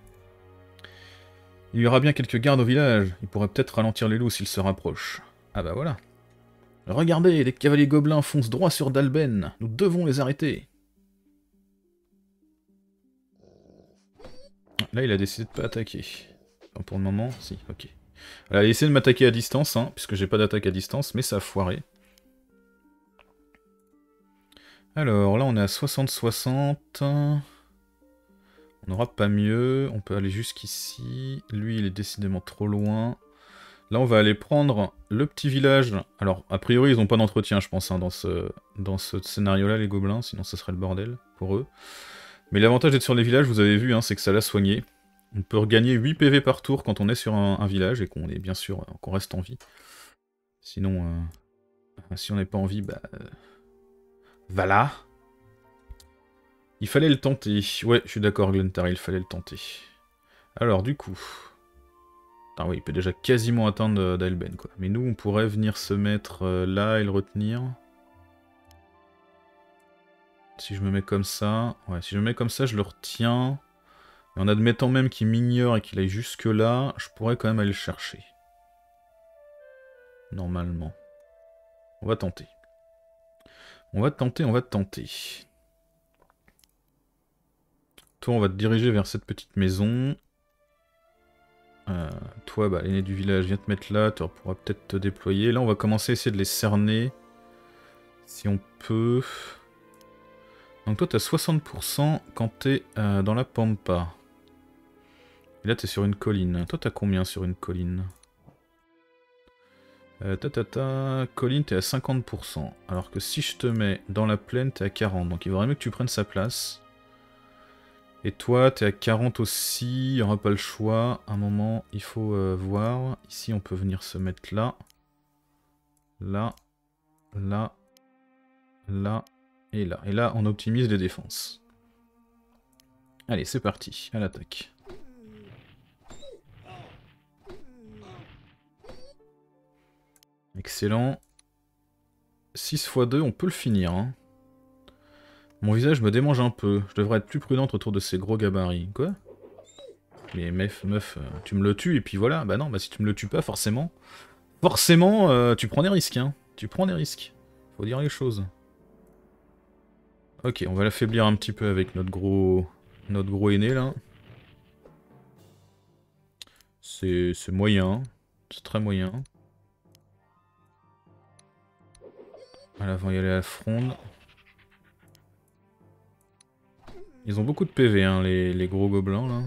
Il y aura bien quelques gardes au village, il pourrait peut-être ralentir les loups s'il se rapproche. Ah bah voilà. Regardez, des cavaliers gobelins foncent droit sur Dalben, nous devons les arrêter. Là il a décidé de pas attaquer. Enfin, pour le moment, si, ok. Elle a essayé de m'attaquer à distance, hein, puisque j'ai pas d'attaque à distance, mais ça a foiré. Alors là on est à soixante soixante. On n'aura pas mieux. On peut aller jusqu'ici. Lui il est décidément trop loin. Là on va aller prendre le petit village. Alors a priori ils n'ont pas d'entretien je pense hein, dans ce, dans ce scénario là les gobelins. Sinon ça serait le bordel pour eux. Mais l'avantage d'être sur les villages vous avez vu hein, c'est que ça l'a soigné. On peut regagner huit P V par tour quand on est sur un, un village et qu'on est bien sûr qu'on reste en vie. Sinon euh, si on n'est pas en vie bah... Euh, voilà. Il fallait le tenter. Ouais, je suis d'accord, Glentar, il fallait le tenter. Alors, du coup... Ah oui, il peut déjà quasiment atteindre Dalben, quoi. Mais nous, on pourrait venir se mettre euh, là et le retenir. Si je me mets comme ça... Ouais, si je me mets comme ça, je le retiens. Et en admettant même qu'il m'ignore et qu'il aille jusque là, je pourrais quand même aller le chercher. Normalement. On va tenter. On va tenter, on va tenter. Toi, on va te diriger vers cette petite maison. Euh, toi, bah, l'aîné du village, viens te mettre là, tu pourras peut-être te déployer. Là, on va commencer à essayer de les cerner. Si on peut... Donc toi, t'as soixante pour cent quand t'es euh, dans la pampa. Et là, t'es sur une colline. Toi, t'as combien sur une colline? euh, ta, ta, ta... Colline, t'es à cinquante pour cent. Alors que si je te mets dans la plaine, t'es à quarante. Donc il vaudrait mieux que tu prennes sa place. Et toi, t'es à quarante aussi, il n'y aura pas le choix. À un moment, il faut euh, voir. Ici, on peut venir se mettre là. Là. Là. Là. Et là. Et là, on optimise les défenses. Allez, c'est parti. À l'attaque. Excellent. six fois deux, on peut le finir. Hein. Mon visage me démange un peu. Je devrais être plus prudente autour de ces gros gabarits. Quoi? Mais meuf, meuf, tu me le tues et puis voilà. Bah non, bah si tu me le tues pas, forcément... Forcément, euh, tu prends des risques, hein. Tu prends des risques. Faut dire les choses. Ok, on va l'affaiblir un petit peu avec notre gros... Notre gros aîné, là. C'est moyen. C'est très moyen. À l'avant, il y a la fronde. Ils ont beaucoup de P V, hein, les, les gros gobelins, là.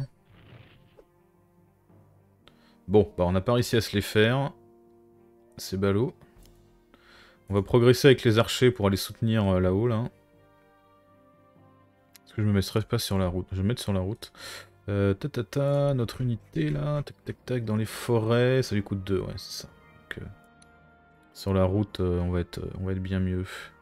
Bon, bah on n'a pas réussi à se les faire. C'est ballot. On va progresser avec les archers pour aller soutenir euh, là-haut, là. Est-ce que je me mettrai pas sur la route? Je vais me mettre sur la route. Euh, ta, ta, ta, notre unité, là. Tac, tac, tac, dans les forêts. Ça lui coûte deux, ouais, c'est ça. Donc, euh, sur la route, euh, on, va être, on va être bien mieux.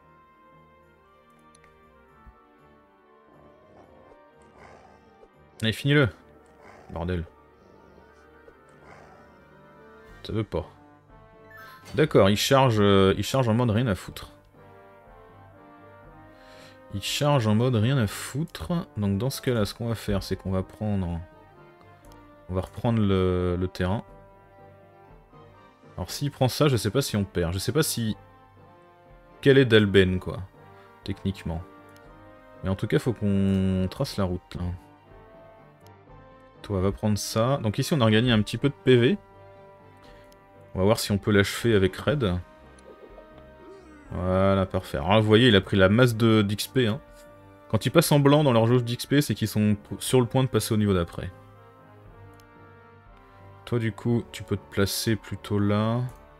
Allez, finis-le. Bordel. Ça veut pas. D'accord, il charge, euh, il charge en mode rien à foutre. Il charge en mode rien à foutre. Donc dans ce cas-là, ce qu'on va faire, c'est qu'on va prendre... On va reprendre le, le terrain. Alors s'il prend ça, je sais pas si on perd. Je sais pas si... Quelle est d'Alben, quoi. Techniquement. Mais en tout cas, faut qu'on trace la route, là. Toi, va prendre ça. Donc ici, on a regagné un petit peu de P V. On va voir si on peut l'achever avec Red. Voilà, parfait. Alors là, vous voyez, il a pris la masse d'X P. Hein. Quand ils passent en blanc dans leur jauge d'X P, c'est qu'ils sont sur le point de passer au niveau d'après. Toi, du coup, tu peux te placer plutôt là.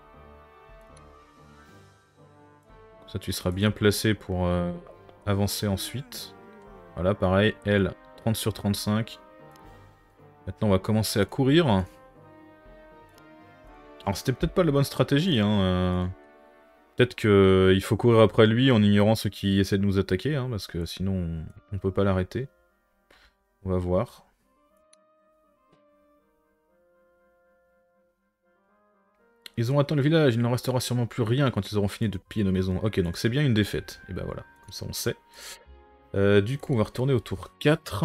Ça, tu seras bien placé pour euh, avancer ensuite. Voilà, pareil, elle, trente sur trente-cinq. Maintenant, on va commencer à courir. Alors, c'était peut-être pas la bonne stratégie, hein. Euh... Peut-être qu'il faut courir après lui en ignorant ceux qui essaient de nous attaquer, hein, parce que sinon, on, on peut pas l'arrêter. On va voir. Ils ont atteint le village, il n'en restera sûrement plus rien quand ils auront fini de piller nos maisons. Ok, donc c'est bien une défaite. Et ben voilà, comme ça on sait. Euh, du coup, on va retourner au tour quatre.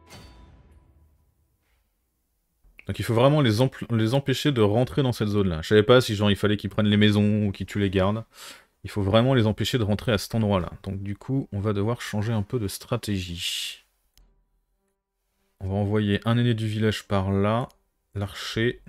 Donc il faut vraiment les, les empêcher de rentrer dans cette zone-là. Je savais pas si genre il fallait qu'ils prennent les maisons ou qu'ils tuent les gardes. Il faut vraiment les empêcher de rentrer à cet endroit-là. Donc du coup, on va devoir changer un peu de stratégie. On va envoyer un aîné du village par là. L'archer.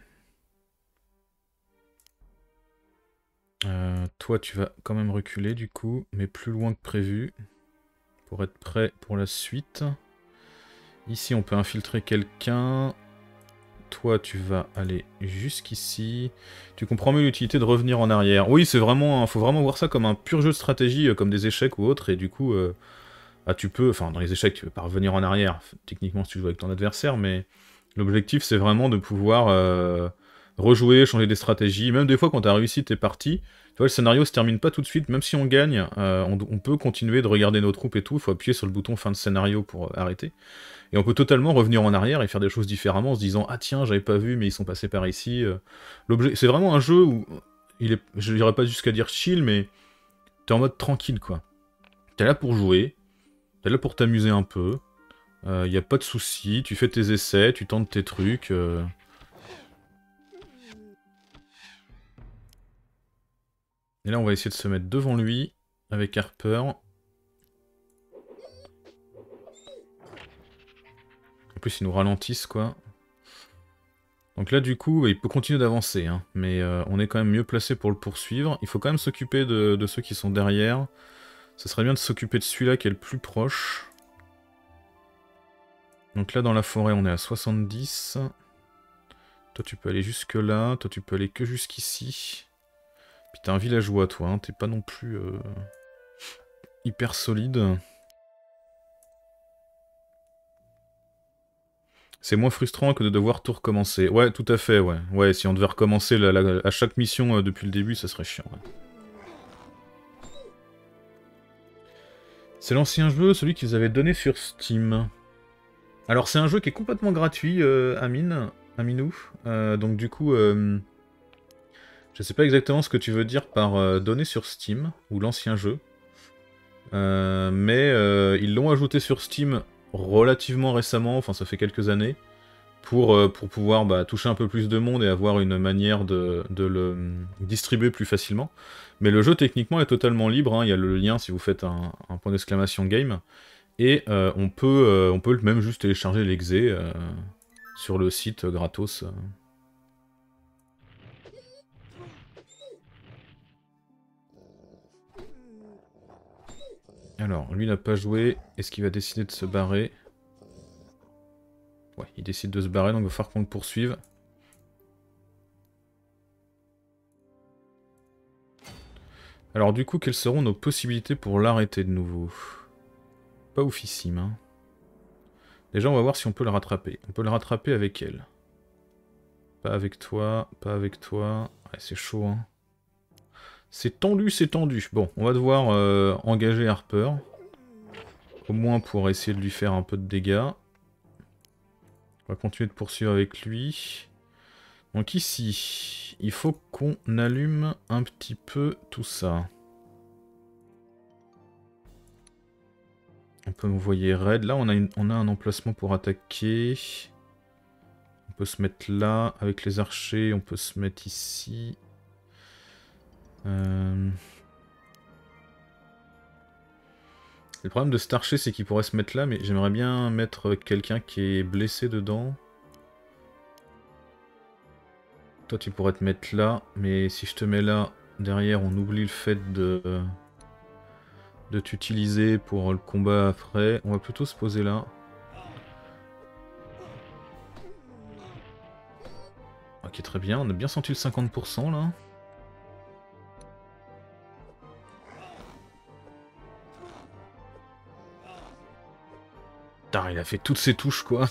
Euh, toi, tu vas quand même reculer du coup, mais plus loin que prévu. Pour être prêt pour la suite. Ici, on peut infiltrer quelqu'un. Toi, tu vas aller jusqu'ici. Tu comprends mieux l'utilité de revenir en arrière. Oui, c'est vraiment... Faut vraiment voir ça comme un pur jeu de stratégie, comme des échecs ou autre, et du coup... Euh, ah, tu peux... Enfin, dans les échecs, tu peux pas revenir en arrière, techniquement, si tu joues avec ton adversaire, mais... L'objectif, c'est vraiment de pouvoir euh, rejouer, changer des stratégies. Même des fois, quand tu as réussi tes parties, tu vois, le scénario se termine pas tout de suite. Même si on gagne, euh, on, on peut continuer de regarder nos troupes et tout. Il faut appuyer sur le bouton fin de scénario pour euh, arrêter. Et on peut totalement revenir en arrière et faire des choses différemment en se disant « Ah tiens, j'avais pas vu, mais ils sont passés par ici. Euh, ». C'est vraiment un jeu où, il est, je dirais pas jusqu'à dire chill, mais t'es en mode tranquille, quoi. T'es là pour jouer, t'es là pour t'amuser un peu. Il euh, n'y a pas de soucis, tu fais tes essais, tu tentes tes trucs. Euh... Et là, on va essayer de se mettre devant lui, avec Harper. En plus, ils nous ralentissent, quoi. Donc là, du coup, il peut continuer d'avancer, hein, mais euh, on est quand même mieux placé pour le poursuivre. Il faut quand même s'occuper de, de ceux qui sont derrière. Ce serait bien de s'occuper de celui-là qui est le plus proche. Donc là, dans la forêt, on est à soixante-dix. Toi, tu peux aller jusque là. Toi, tu peux aller que jusqu'ici. Puis t'es un villageois, toi. Hein. T'es pas non plus euh, hyper solide. C'est moins frustrant que de devoir tout recommencer. Ouais, tout à fait, ouais. Ouais, si on devait recommencer la, la, à chaque mission euh, depuis le début, ça serait chiant. Ouais. C'est l'ancien jeu, celui qu'ils avaient donné sur Steam. Alors c'est un jeu qui est complètement gratuit, euh, Amine, Aminou. Euh, donc du coup, euh, je sais pas exactement ce que tu veux dire par euh, donner sur Steam, ou l'ancien jeu. Euh, mais euh, ils l'ont ajouté sur Steam relativement récemment, enfin ça fait quelques années, pour, euh, pour pouvoir bah, toucher un peu plus de monde et avoir une manière de, de le distribuer plus facilement. Mais le jeu techniquement est totalement libre, hein. Il y a le lien si vous faites un, un point d'exclamation game. Et euh, on, peut, euh, on peut même juste télécharger l'exe euh, sur le site euh, gratos. Alors, lui n'a pas joué. Est-ce qu'il va décider de se barrer? Ouais, il décide de se barrer, donc il va falloir qu'on le poursuive. Alors du coup, quelles seront nos possibilités pour l'arrêter de nouveau? Pas oufissime, hein. Déjà, on va voir si on peut le rattraper. On peut le rattraper avec elle. Pas avec toi, pas avec toi. Ouais, c'est chaud, hein. C'est tendu, c'est tendu. Bon, on va devoir euh, engager Harper. Au moins pour essayer de lui faire un peu de dégâts. On va continuer de poursuivre avec lui. Donc ici, il faut qu'on allume un petit peu tout ça. On peut envoyer raid. Là, on a, une, on a un emplacement pour attaquer. On peut se mettre là, avec les archers. On peut se mettre ici. Euh... Le problème de cet archer, c'est qu'il pourrait se mettre là, mais j'aimerais bien mettre quelqu'un qui est blessé dedans. Toi, tu pourrais te mettre là, mais si je te mets là, derrière, on oublie le fait de, de t'utiliser pour le combat après. On va plutôt se poser là. Ok, très bien. On a bien senti le cinquante pour cent là. Putain, il a fait toutes ses touches, quoi.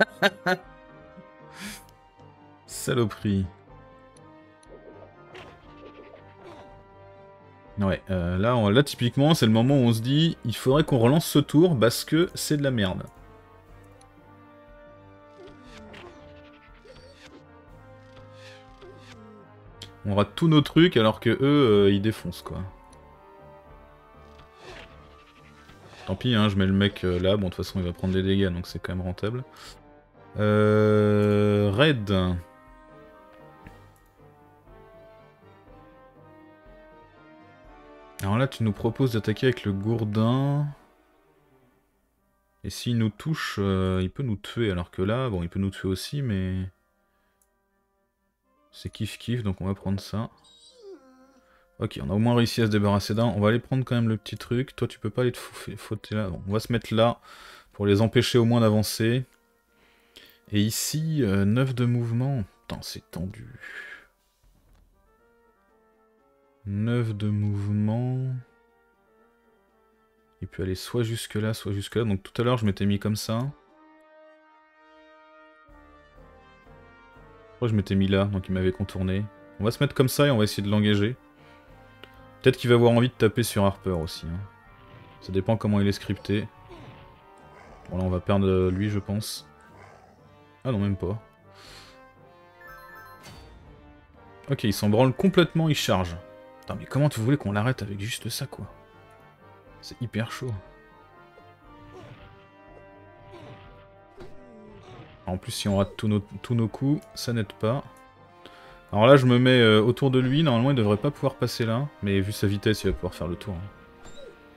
Saloperie. Ouais, euh, là, on, là, typiquement, c'est le moment où on se dit il faudrait qu'on relance ce tour parce que c'est de la merde. On rate tous nos trucs alors que eux, euh, ils défoncent, quoi. Tant pis, hein, je mets le mec euh, là. Bon, de toute façon, il va prendre des dégâts, donc c'est quand même rentable. Euh... Raid. Alors là, tu nous proposes d'attaquer avec le gourdin. Et s'il nous touche, euh, il peut nous tuer. Alors que là, bon, il peut nous tuer aussi, mais... C'est kiff-kiff, donc on va prendre ça. Ok, on a au moins réussi à se débarrasser d'un. On va aller prendre quand même le petit truc. Toi, tu peux pas aller te foutre là. Bon, on va se mettre là, pour les empêcher au moins d'avancer. Et ici, euh, neuf de mouvement. Putain, c'est tendu. neuf de mouvement... Il peut aller soit jusque là, soit jusque là. Donc tout à l'heure, je m'étais mis comme ça. Pourquoi je m'étais mis là, donc il m'avait contourné. On va se mettre comme ça et on va essayer de l'engager. Peut-être qu'il va avoir envie de taper sur Harper aussi. Hein. Ça dépend comment il est scripté. Bon là, on va perdre lui, je pense. Ah non, même pas. Ok, il s'en branle complètement, il charge. Putain, mais comment tu voulais qu'on l'arrête avec juste ça, quoi? C'est hyper chaud. En plus, si on rate tous nos, tous nos coups, ça n'aide pas. Alors là, je me mets euh, autour de lui. Normalement, il devrait pas pouvoir passer là. Mais vu sa vitesse, il va pouvoir faire le tour. Hein.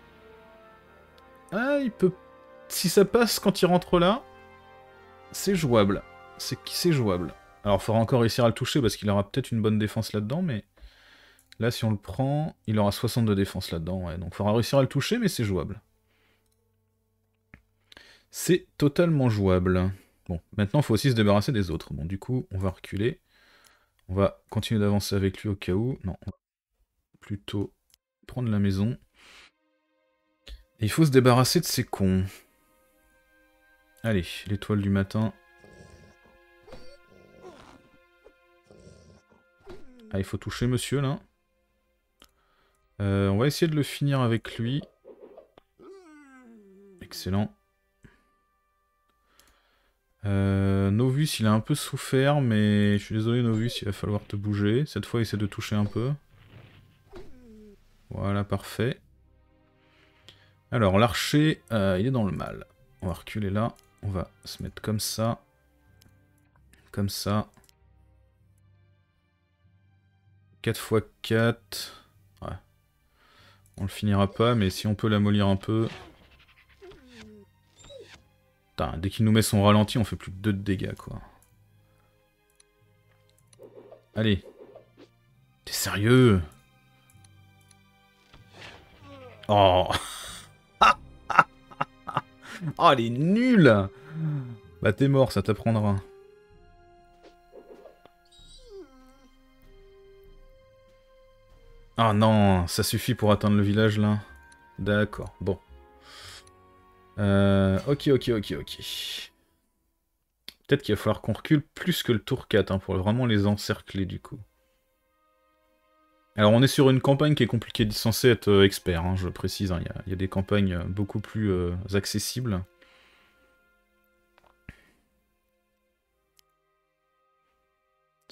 Ah, il peut... Si ça passe quand il rentre là, c'est jouable. C'est c'est jouable. Alors, il faudra encore réussir à le toucher parce qu'il aura peut-être une bonne défense là-dedans, mais... Là, si on le prend, il aura soixante de défense là-dedans, ouais. Donc, il faudra réussir à le toucher, mais c'est jouable. C'est totalement jouable. Bon, maintenant, il faut aussi se débarrasser des autres. Bon, du coup, on va reculer. On va continuer d'avancer avec lui au cas où. Non, on va plutôt prendre la maison. Et il faut se débarrasser de ces cons. Allez, l'étoile du matin. Ah, il faut toucher monsieur, là. Euh, on va essayer de le finir avec lui. Excellent. Euh, Novus, il a un peu souffert, mais je suis désolé Novus, il va falloir te bouger. Cette fois, essaie de toucher un peu. Voilà, parfait. Alors, l'archer, euh, il est dans le mal. On va reculer là. On va se mettre comme ça. Comme ça. quatre fois quatre. Ouais. On le finira pas, mais si on peut l'amollir un peu... Putain, dès qu'il nous met son ralenti, on fait plus de deux de dégâts, quoi. Allez. T'es sérieux? Oh. Oh, elle est nulle. Bah t'es mort, ça t'apprendra. Ah non, ça suffit pour atteindre le village, là. D'accord, bon. Euh, ok, ok, ok, ok. Peut-être qu'il va falloir qu'on recule plus que le tour quatre, hein, pour vraiment les encercler, du coup. Alors on est sur une campagne qui est compliquée, censée être euh, expert, hein, je précise, il hein, y, y a des campagnes beaucoup plus euh, accessibles.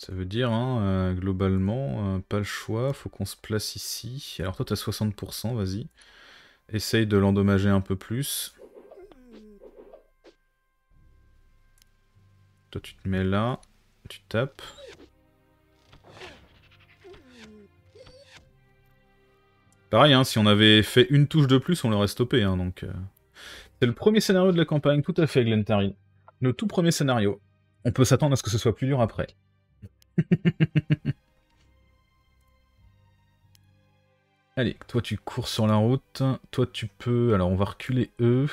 Ça veut dire, hein, euh, globalement, euh, pas le choix, faut qu'on se place ici. Alors toi t'as soixante pour cent, vas-y. Essaye de l'endommager un peu plus. Toi tu te mets là, tu tapes. Pareil, hein, si on avait fait une touche de plus, on l'aurait stoppé, hein, donc... Euh... C'est le premier scénario de la campagne, tout à fait, Glentari. Le tout premier scénario. On peut s'attendre à ce que ce soit plus dur après. Allez, toi tu cours sur la route. Toi tu peux... Alors on va reculer eux.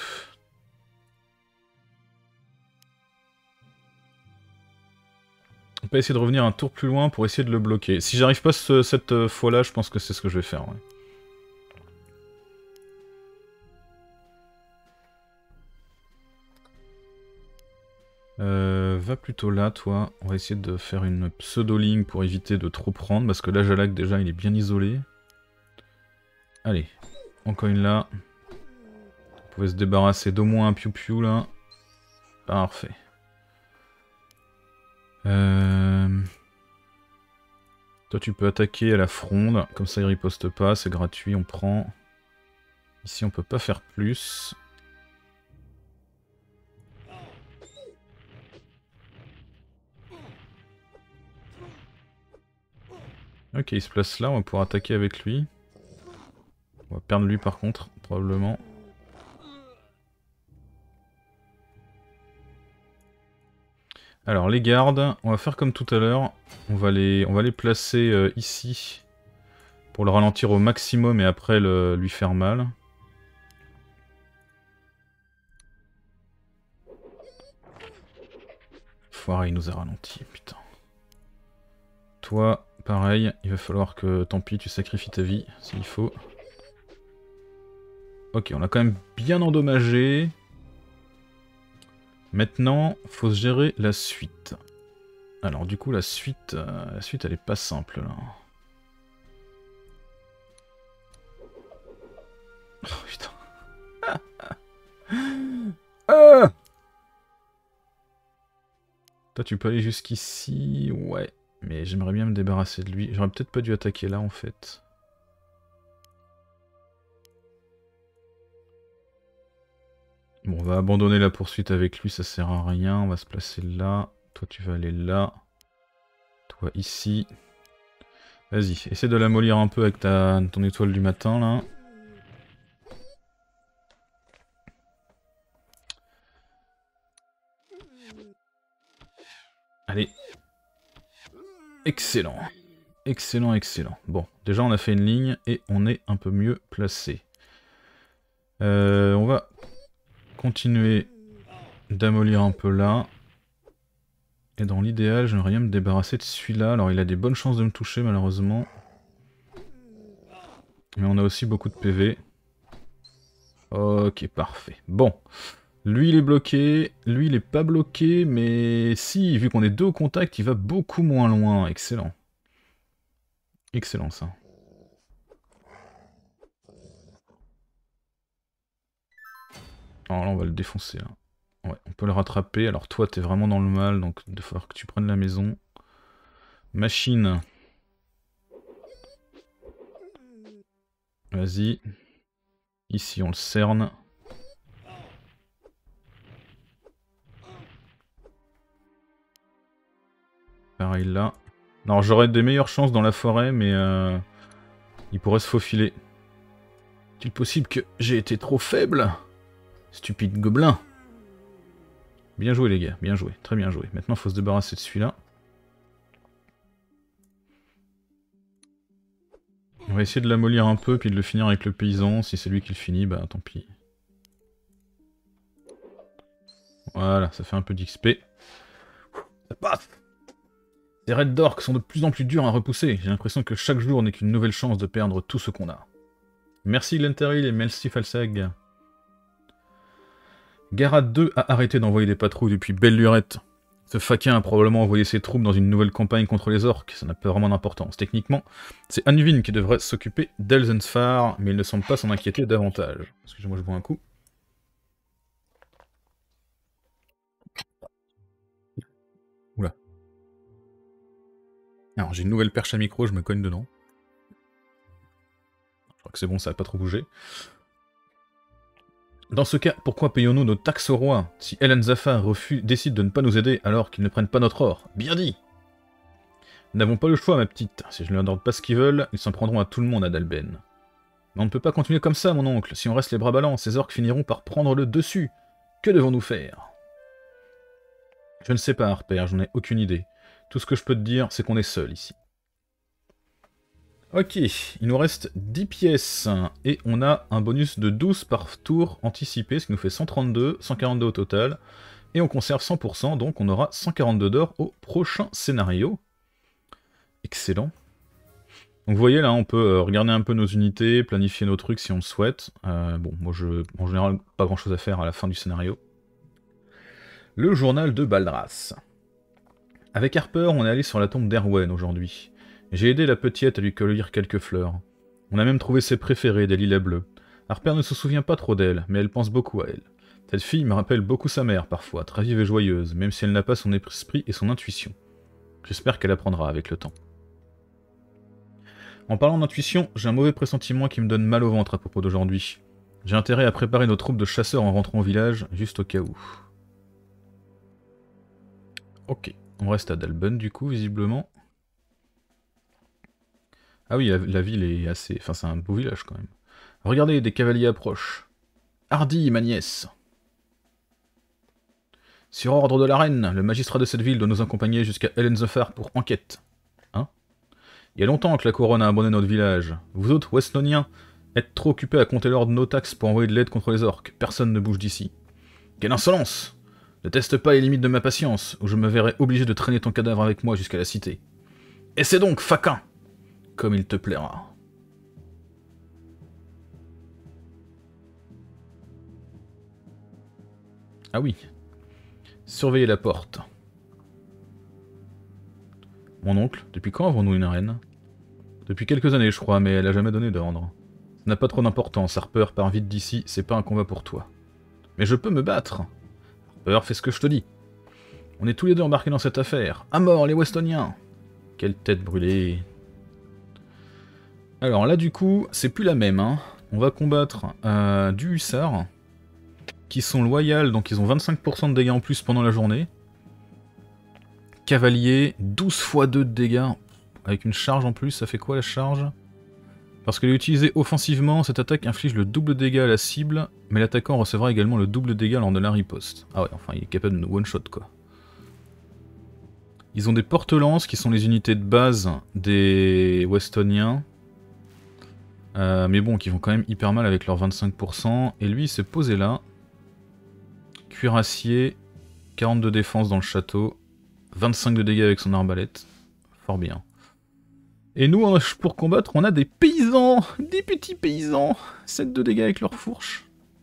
On peut essayer de revenir un tour plus loin pour essayer de le bloquer. Si j'arrive pas ce, cette fois-là, je pense que c'est ce que je vais faire. Ouais. Euh, va plutôt là, toi. On va essayer de faire une pseudo-ligne pour éviter de trop prendre, parce que là, Jalak, déjà, il est bien isolé. Allez, encore une là. On pouvait se débarrasser d'au moins un piou-piou, là. Parfait. Euh... Toi, tu peux attaquer à la fronde, comme ça, il riposte pas, c'est gratuit, on prend. Ici, on peut pas faire plus. Ok, il se place là, on va pouvoir attaquer avec lui. On va perdre lui par contre, probablement. Alors les gardes, on va faire comme tout à l'heure. On va les, on va les placer euh, ici pour le ralentir au maximum et après le, lui faire mal. Foiré, il nous a ralenti, putain. Toi, pareil, il va falloir que, tant pis, tu sacrifies ta vie, s'il faut. Ok, on a quand même bien endommagé. Maintenant, faut se gérer la suite. Alors du coup, la suite, euh, la suite elle est pas simple, là. Oh putain. Ah, toi, tu peux aller jusqu'ici, ouais. Mais j'aimerais bien me débarrasser de lui. J'aurais peut-être pas dû attaquer là, en fait. Bon, on va abandonner la poursuite avec lui, ça sert à rien. On va se placer là. Toi, tu vas aller là. Toi, ici. Vas-y, essaie de l'amollir un peu avec ta, ton étoile du matin, là. Allez. Excellent. Excellent, excellent. Bon, déjà on a fait une ligne et on est un peu mieux placé. Euh, on va continuer d'amollir un peu là. Et dans l'idéal, j'aimerais bien me débarrasser de celui-là. Alors il a des bonnes chances de me toucher malheureusement. Mais on a aussi beaucoup de P V. Ok, parfait. Bon. Lui il est bloqué, lui il est pas bloqué, mais si, vu qu'on est deux au contact, il va beaucoup moins loin. Excellent. Excellent ça. Alors là on va le défoncer là. Ouais, on peut le rattraper. Alors toi t'es vraiment dans le mal, donc il va falloir que tu prennes la maison. Machine. Vas-y. Ici on le cerne. Pareil là. Alors j'aurais des meilleures chances dans la forêt, mais euh, il pourrait se faufiler. Est-il possible que j'ai été trop faible? Stupide gobelin. Bien joué les gars, bien joué, très bien joué. Maintenant faut se débarrasser de celui-là. On va essayer de l'amollir un peu, puis de le finir avec le paysan. Si c'est lui qui le finit, bah tant pis. Voilà, ça fait un peu d'X P. Ça passe. Ces raids d'orques sont de plus en plus durs à repousser. J'ai l'impression que chaque jour n'est qu'une nouvelle chance de perdre tout ce qu'on a. Merci Glenteril et merci Falsag. Garat deux a arrêté d'envoyer des patrouilles depuis belle lurette. Ce faquin a probablement envoyé ses troupes dans une nouvelle campagne contre les orques, ça n'a pas vraiment d'importance. Techniquement, c'est Anvin qui devrait s'occuper d'Elzensfar, mais il ne semble pas s'en inquiéter davantage. Excusez-moi, je bois un coup. Oula. Alors j'ai une nouvelle perche à micro, je me cogne dedans. Je crois que c'est bon, ça va pas trop bouger. Dans ce cas, pourquoi payons-nous nos taxes au roi? Si El Anzafar refuse, décide de ne pas nous aider alors qu'ils ne prennent pas notre or? Bien dit! Nous n'avons pas le choix, ma petite. Si je ne leur donne pas ce qu'ils veulent, ils s'en prendront à tout le monde à Dalben. Mais on ne peut pas continuer comme ça, mon oncle. Si on reste les bras ballants, ces orques finiront par prendre le dessus. Que devons-nous faire? Je ne sais pas, Harper, j'en ai aucune idée. Tout ce que je peux te dire, c'est qu'on est seul ici. Ok, il nous reste dix pièces, et on a un bonus de douze par tour anticipé, ce qui nous fait cent trente-deux, cent quarante-deux au total, et on conserve cent pour cent, donc on aura cent quarante-deux d'or au prochain scénario. Excellent. Donc vous voyez là, on peut regarder un peu nos unités, planifier nos trucs si on le souhaite. Euh, bon, moi je, en général, pas grand chose à faire à la fin du scénario. Le journal de Baldras. Avec Harper, on est allé sur la tombe d'Erwen aujourd'hui. J'ai aidé la petite à lui cueillir quelques fleurs. On a même trouvé ses préférées, des lilas bleus. Harper ne se souvient pas trop d'elle, mais elle pense beaucoup à elle. Cette fille me rappelle beaucoup sa mère parfois, très vive et joyeuse, même si elle n'a pas son esprit et son intuition. J'espère qu'elle apprendra avec le temps. En parlant d'intuition, j'ai un mauvais pressentiment qui me donne mal au ventre à propos d'aujourd'hui. J'ai intérêt à préparer nos troupes de chasseurs en rentrant au village, juste au cas où. Ok, on reste à Dalben du coup, visiblement. Ah oui, la, la ville est assez... Enfin, c'est un beau village quand même. Regardez, des cavaliers approchent. Hardy, ma nièce. Sur ordre de la reine, le magistrat de cette ville doit nous accompagner jusqu'à El Anzafar pour enquête. Hein? Il y a longtemps que la couronne a abandonné notre village. Vous autres, Westloniens, êtes trop occupés à compter l'or de nos taxes pour envoyer de l'aide contre les orques. Personne ne bouge d'ici. Quelle insolence! Ne teste pas les limites de ma patience, ou je me verrai obligé de traîner ton cadavre avec moi jusqu'à la cité. Essaie donc, faquin! Comme il te plaira. Ah oui. Surveillez la porte. Mon oncle, depuis quand avons-nous une reine? Depuis quelques années, je crois, mais elle a jamais donné d'ordre. Ça n'a pas trop d'importance, Harper, pars vite d'ici, c'est pas un combat pour toi. Mais je peux me battre. Harper, fais ce que je te dis. On est tous les deux embarqués dans cette affaire. À mort, les Westoniens! Quelle tête brûlée. Alors là, du coup, c'est plus la même, hein. On va combattre euh, du hussard, qui sont loyaux, donc ils ont vingt-cinq pour cent de dégâts en plus pendant la journée. Cavalier, douze fois deux de dégâts, avec une charge en plus, ça fait quoi la charge? Parce qu'elle est utilisée offensivement, cette attaque inflige le double dégât à la cible, mais l'attaquant recevra également le double dégât lors de la riposte. Ah ouais, enfin il est capable de one-shot quoi. Ils ont des porte-lances qui sont les unités de base des Westoniens. Euh, mais bon, qui vont quand même hyper mal avec leurs vingt-cinq pour cent. Et lui, il s'est posé là. Cuirassier, quarante-deux défense dans le château, vingt-cinq de dégâts avec son arbalète. Fort bien. Et nous, pour combattre, on a des paysans, des petits paysans. sept de dégâts avec leur fourche.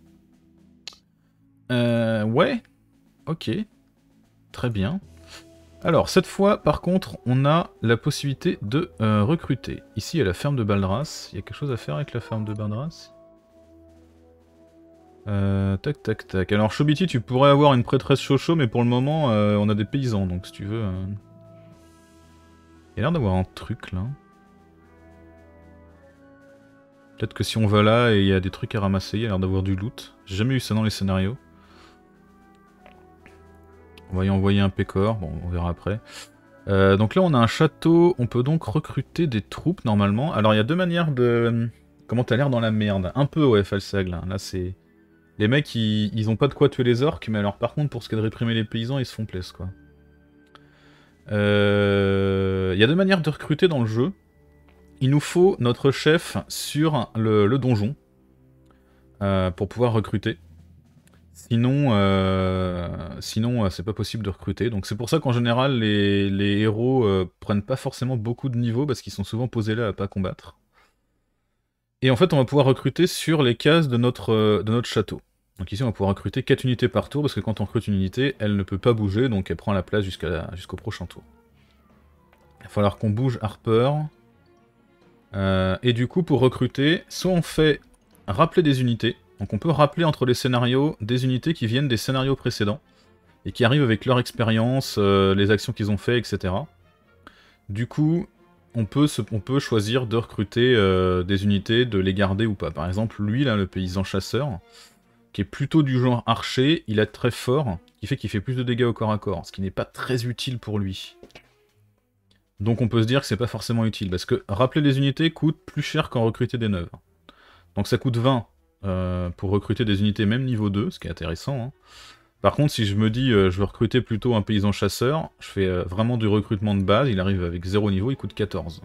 Euh, ouais. Ok. Très bien. Alors, cette fois, par contre, on a la possibilité de euh, recruter. Ici, à la ferme de Baldras. Il y a quelque chose à faire avec la ferme de Baldras? euh, Tac, tac, tac. Alors, Chobiti, tu pourrais avoir une prêtresse Chocho, mais pour le moment, euh, on a des paysans, donc si tu veux... Euh... Il y a l'air d'avoir un truc, là. Peut-être que si on va là et il y a des trucs à ramasser, il y a l'air d'avoir du loot. J'ai jamais eu ça dans les scénarios. On va y envoyer un pécor, bon on verra après. Euh, donc là on a un château, on peut donc recruter des troupes normalement. Alors il y a deux manières de... Comment t'as l'air dans la merde? Un peu ouais Falsag là, là c'est... Les mecs ils... ils ont pas de quoi tuer les orques, mais alors par contre pour ce qui est de réprimer les paysans ils se font plaisir quoi. Euh... Il y a deux manières de recruter dans le jeu. Il nous faut notre chef sur le, le donjon euh, pour pouvoir recruter. Sinon, euh, sinon euh, c'est pas possible de recruter. Donc c'est pour ça qu'en général, les, les héros euh, prennent pas forcément beaucoup de niveaux parce qu'ils sont souvent posés là à pas combattre. Et en fait, on va pouvoir recruter sur les cases de notre, euh, de notre château. Donc ici, on va pouvoir recruter quatre unités par tour parce que quand on recrute une unité, elle ne peut pas bouger, donc elle prend la place jusqu'à jusqu'au prochain tour. Il va falloir qu'on bouge Harper. Euh, et du coup, pour recruter, soit on fait rappeler des unités. Donc on peut rappeler entre les scénarios des unités qui viennent des scénarios précédents et qui arrivent avec leur expérience, euh, les actions qu'ils ont fait, et cetera. Du coup, on peut, se, on peut choisir de recruter euh, des unités, de les garder ou pas. Par exemple, lui, là, le paysan chasseur, qui est plutôt du genre archer, il est très fort, qui fait qu'il fait plus de dégâts au corps à corps, ce qui n'est pas très utile pour lui. Donc on peut se dire que c'est pas forcément utile, parce que rappeler les unités coûte plus cher qu'en recruter des neuves. Donc ça coûte vingt euh, pour recruter des unités même niveau deux, ce qui est intéressant. Hein. Par contre, si je me dis euh, je veux recruter plutôt un paysan chasseur, je fais euh, vraiment du recrutement de base, il arrive avec zéro niveau, il coûte quatorze.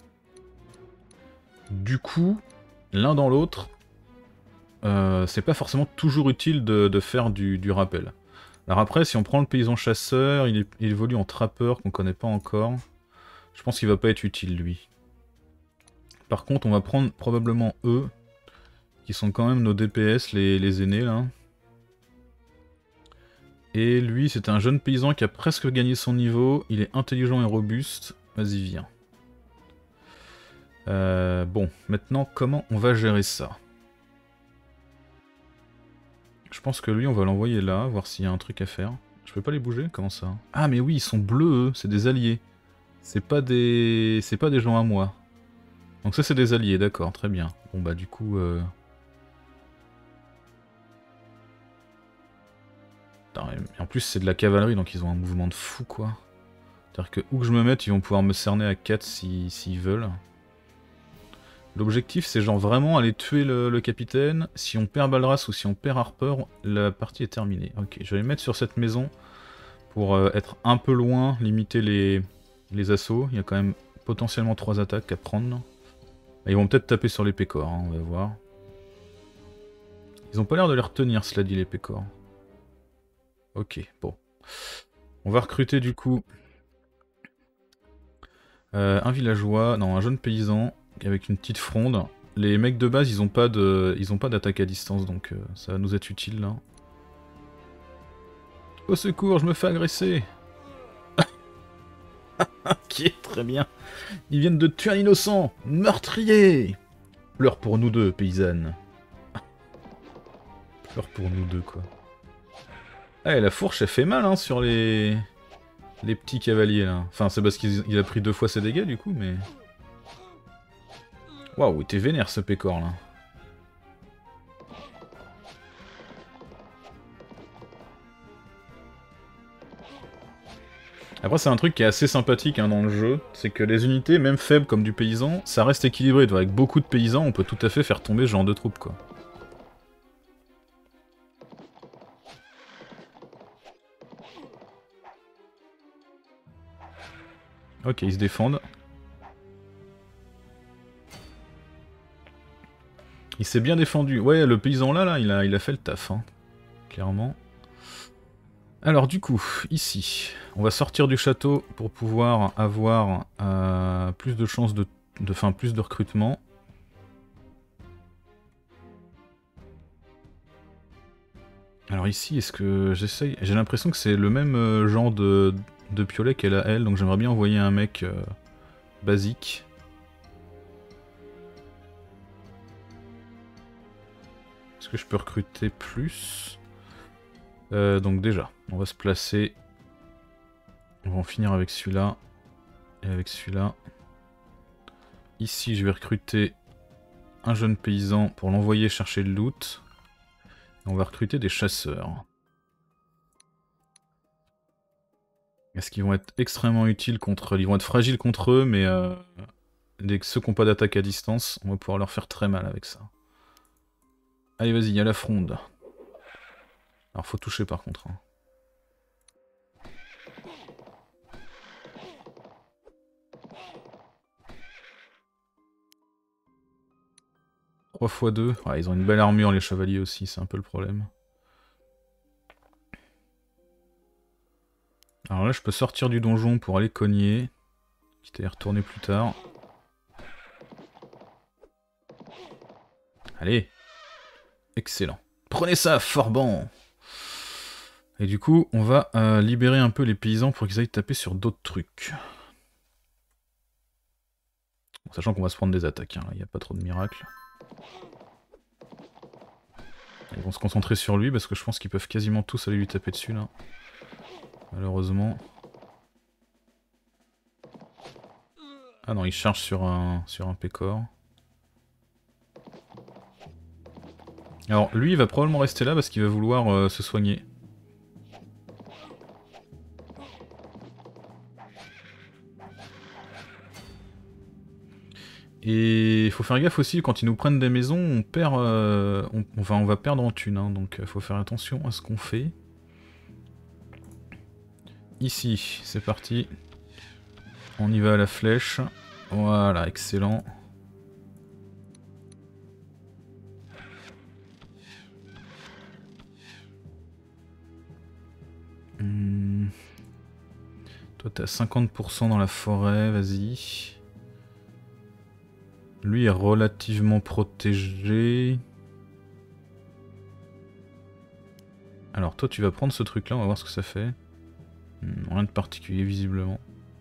Du coup, l'un dans l'autre, euh, c'est pas forcément toujours utile de, de faire du, du rappel. Alors après, si on prend le paysan chasseur, il, est, il évolue en trappeur qu'on connaît pas encore. Je pense qu'il va pas être utile lui. Par contre, on va prendre probablement eux, qui sont quand même nos D P S, les, les aînés là. Et lui, c'est un jeune paysan qui a presque gagné son niveau. Il est intelligent et robuste. Vas-y, viens. Euh, bon, maintenant, comment on va gérer ça? Je pense que lui, on va l'envoyer là, voir s'il y a un truc à faire. Je peux pas les bouger? Comment ça? Ah, mais oui, ils sont bleus, eux. C'est des alliés. C'est pas des... C'est pas des gens à moi. Donc ça, c'est des alliés, d'accord, très bien. Bon, bah, du coup... Euh... Et en plus, c'est de la cavalerie, donc ils ont un mouvement de fou, quoi. C'est-à-dire que où que je me mette, ils vont pouvoir me cerner à quatre s'ils si, veulent. L'objectif, c'est genre vraiment aller tuer le, le capitaine. Si on perd Balras ou si on perd Harper, la partie est terminée. Ok, je vais les mettre sur cette maison pour euh, être un peu loin, limiter les, les assauts. Il y a quand même potentiellement trois attaques à prendre. Ils vont peut-être taper sur les pécores, hein, on va voir. Ils ont pas l'air de les retenir, cela dit, les pécores. Ok, bon. On va recruter du coup euh, un villageois, non, un jeune paysan avec une petite fronde. Les mecs de base, ils ont pas de, ils ont pas d'attaque à distance, donc euh, ça va nous être utile là. Au secours, je me fais agresser. Ok, très bien. Ils viennent de tuer un innocent, meurtrier. Pleure pour nous deux, paysanne. Pleure pour nous deux, quoi. Ah, et la fourche, elle fait mal, hein, sur les... Les petits cavaliers, là. Enfin, c'est parce qu'il a pris deux fois ses dégâts, du coup, mais... Waouh, il était vénère, ce pécor, là. Après, c'est un truc qui est assez sympathique hein, dans le jeu, c'est que les unités, même faibles comme du paysan, ça reste équilibré. Avec beaucoup de paysans, on peut tout à fait faire tomber ce genre de troupes, quoi. Ok, ils se défendent. Il s'est bien défendu. Ouais, le paysan là, là, il a, il a fait le taf, hein. Clairement. Alors du coup, ici, on va sortir du château pour pouvoir avoir euh, plus de chances de... Enfin, plus de recrutement. Alors ici, est-ce que j'essaye... J'ai l'impression que c'est le même euh, genre de, de piolet qu'elle a elle, donc j'aimerais bien envoyer un mec euh, basique. Est-ce que je peux recruter plus? euh, Donc déjà, on va se placer. On va en finir avec celui-là. Et avec celui-là. Ici, je vais recruter un jeune paysan pour l'envoyer chercher le loot. Et on va recruter des chasseurs. Est-ce qu'ils vont être extrêmement utiles contre... Ils vont être fragiles contre eux, mais euh, les... ceux qui n'ont pas d'attaque à distance, on va pouvoir leur faire très mal avec ça. Allez, vas-y, il y a la fronde. Alors, faut toucher par contre. Hein. trois fois deux. Ouais, ils ont une belle armure, les chevaliers aussi, c'est un peu le problème. Alors là, je peux sortir du donjon pour aller cogner. Quitte à y retourner plus tard. Allez. Excellent. Prenez ça, Forban. Et du coup, on va euh, libérer un peu les paysans pour qu'ils aillent taper sur d'autres trucs. Bon, sachant qu'on va se prendre des attaques, il hein, n'y a pas trop de miracles. Ils vont se concentrer sur lui parce que je pense qu'ils peuvent quasiment tous aller lui taper dessus là. Malheureusement. Ah non, il charge sur un, sur un pécor. Alors lui il va probablement rester là parce qu'il va vouloir euh, se soigner. Et il faut faire gaffe aussi, quand ils nous prennent des maisons, on perd, euh, on, enfin, on va perdre en thunes, hein, donc il faut faire attention à ce qu'on fait. Ici, c'est parti. On y va à la flèche. Voilà, excellent. Hmm. Toi t'as cinquante pour cent dans la forêt, vas-y. Lui est relativement protégé. Alors toi tu vas prendre ce truc là, on va voir ce que ça fait. Hmm, rien de particulier visiblement.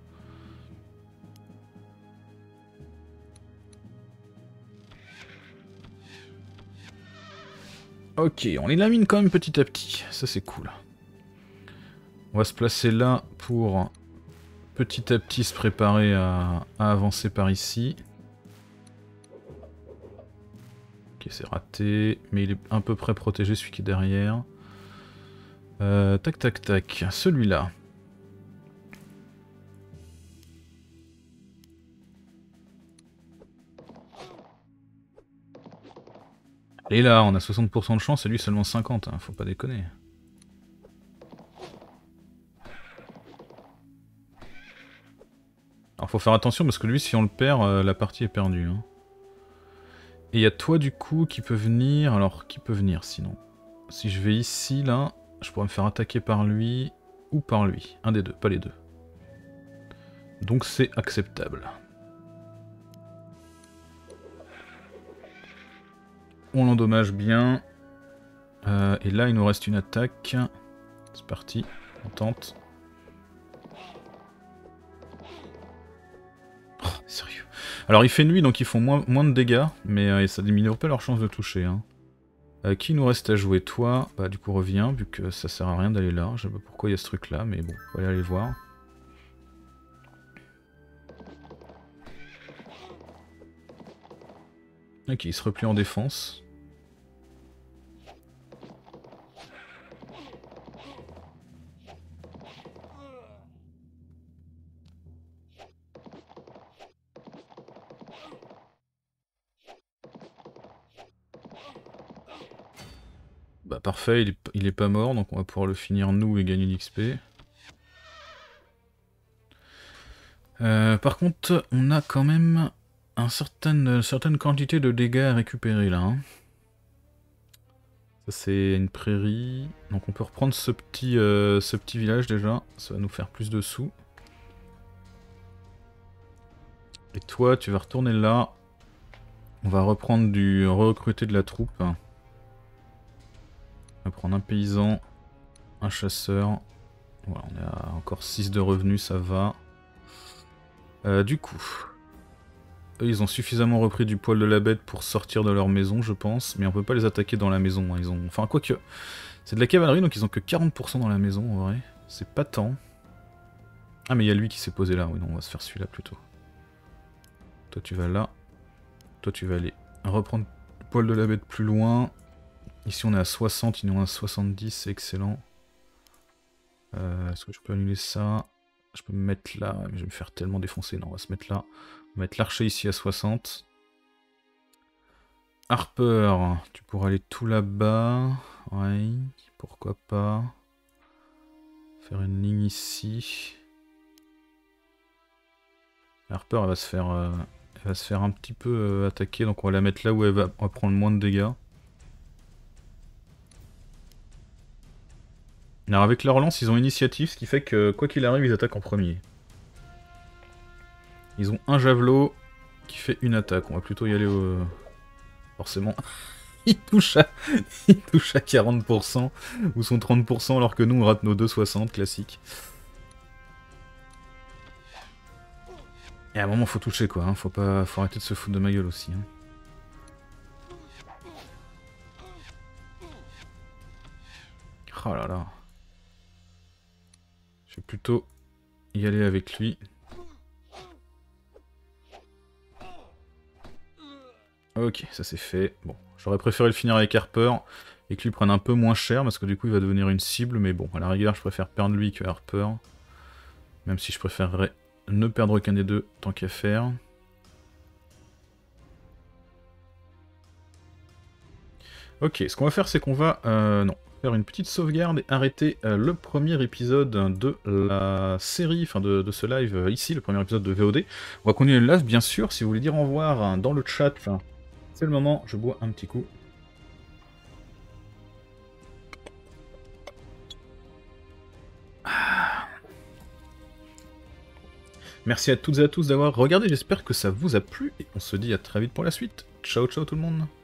Ok, on les lamine quand même petit à petit, ça c'est cool. On va se placer là pour petit à petit se préparer à, à avancer par ici. Ok, c'est raté, mais il est à peu près protégé celui qui est derrière. Euh, tac tac tac, celui-là. Et là, on a soixante pour cent de chance et lui seulement cinquante, hein, faut pas déconner. Alors faut faire attention parce que lui, si on le perd, euh, la partie est perdue. Hein. Et il y a toi du coup qui peut venir. Alors qui peut venir sinon? Si je vais ici, là, je pourrais me faire attaquer par lui ou par lui. Un des deux, pas les deux. Donc c'est acceptable. On l'endommage bien. Euh, et là, il nous reste une attaque. C'est parti, on tente. Oh, sérieux. Alors il fait nuit, donc ils font moins, moins de dégâts, mais euh, ça diminue pas leur chance de toucher. Hein. Euh, qui nous reste à jouer? Toi, bah du coup reviens, vu que ça sert à rien d'aller là. Je sais pas pourquoi il y a ce truc là, mais bon, on va aller voir. Ok, il se replie en défense. Bah parfait, il est, il est pas mort, donc on va pouvoir le finir nous et gagner l'X P. Euh, par contre, on a quand même un certain, une certaine quantité de dégâts à récupérer là. Hein. Ça c'est une prairie. Donc on peut reprendre ce petit, euh, ce petit village déjà. Ça va nous faire plus de sous. Et toi, tu vas retourner là. On va reprendre du... recruter de la troupe. On va prendre un paysan, un chasseur. Voilà, on est à encore six de revenus, ça va. Euh, du coup... Eux, ils ont suffisamment repris du poil de la bête pour sortir de leur maison, je pense. Mais on peut pas les attaquer dans la maison. Hein. Ils ont... Enfin, quoique... C'est de la cavalerie, donc ils ont que quarante pour cent dans la maison, en vrai. C'est pas tant. Ah, mais il y a lui qui s'est posé là. Oui, non, on va se faire celui-là plutôt. Toi, tu vas là. Toi, tu vas aller reprendre le poil de la bête plus loin. Ici, on est à soixante, ils en ont à soixante-dix, c'est excellent. Euh, Est-ce que je peux annuler ça? Je peux me mettre là, mais je vais me faire tellement défoncer. Non, on va se mettre là. On va mettre l'archer ici à soixante. Harper, tu pourras aller tout là-bas. Ouais, pourquoi pas. Faire une ligne ici. Harper, elle va se faire, euh, elle va se faire un petit peu euh, attaquer, donc on va la mettre là où elle va, on va prendre moins de dégâts. Alors avec leur lance, ils ont initiative, ce qui fait que quoi qu'il arrive, ils attaquent en premier. Ils ont un javelot qui fait une attaque. On va plutôt y aller au... Forcément. Il touche à... Il touche à quarante pour cent ou son trente pour cent alors que nous on rate nos deux soixante classiques. Et à un moment faut toucher quoi, hein. Faut pas, faut arrêter de se foutre de ma gueule aussi. Hein. Oh là là. Je vais plutôt y aller avec lui. Ok, ça c'est fait. Bon, j'aurais préféré le finir avec Harper et que lui prenne un peu moins cher parce que du coup il va devenir une cible, mais bon, à la rigueur je préfère perdre lui que Harper. Même si je préférerais ne perdre aucun des deux tant qu'à faire. Ok, ce qu'on va faire c'est qu'on va euh, non, faire une petite sauvegarde et arrêter euh, le premier épisode de la série, enfin de, de ce live euh, ici, le premier épisode de V O D. On va continuer le live bien sûr, si vous voulez dire au revoir hein, dans le chat, enfin, c'est le moment, je bois un petit coup. Merci à toutes et à tous d'avoir regardé, j'espère que ça vous a plu, et on se dit à très vite pour la suite. Ciao ciao tout le monde.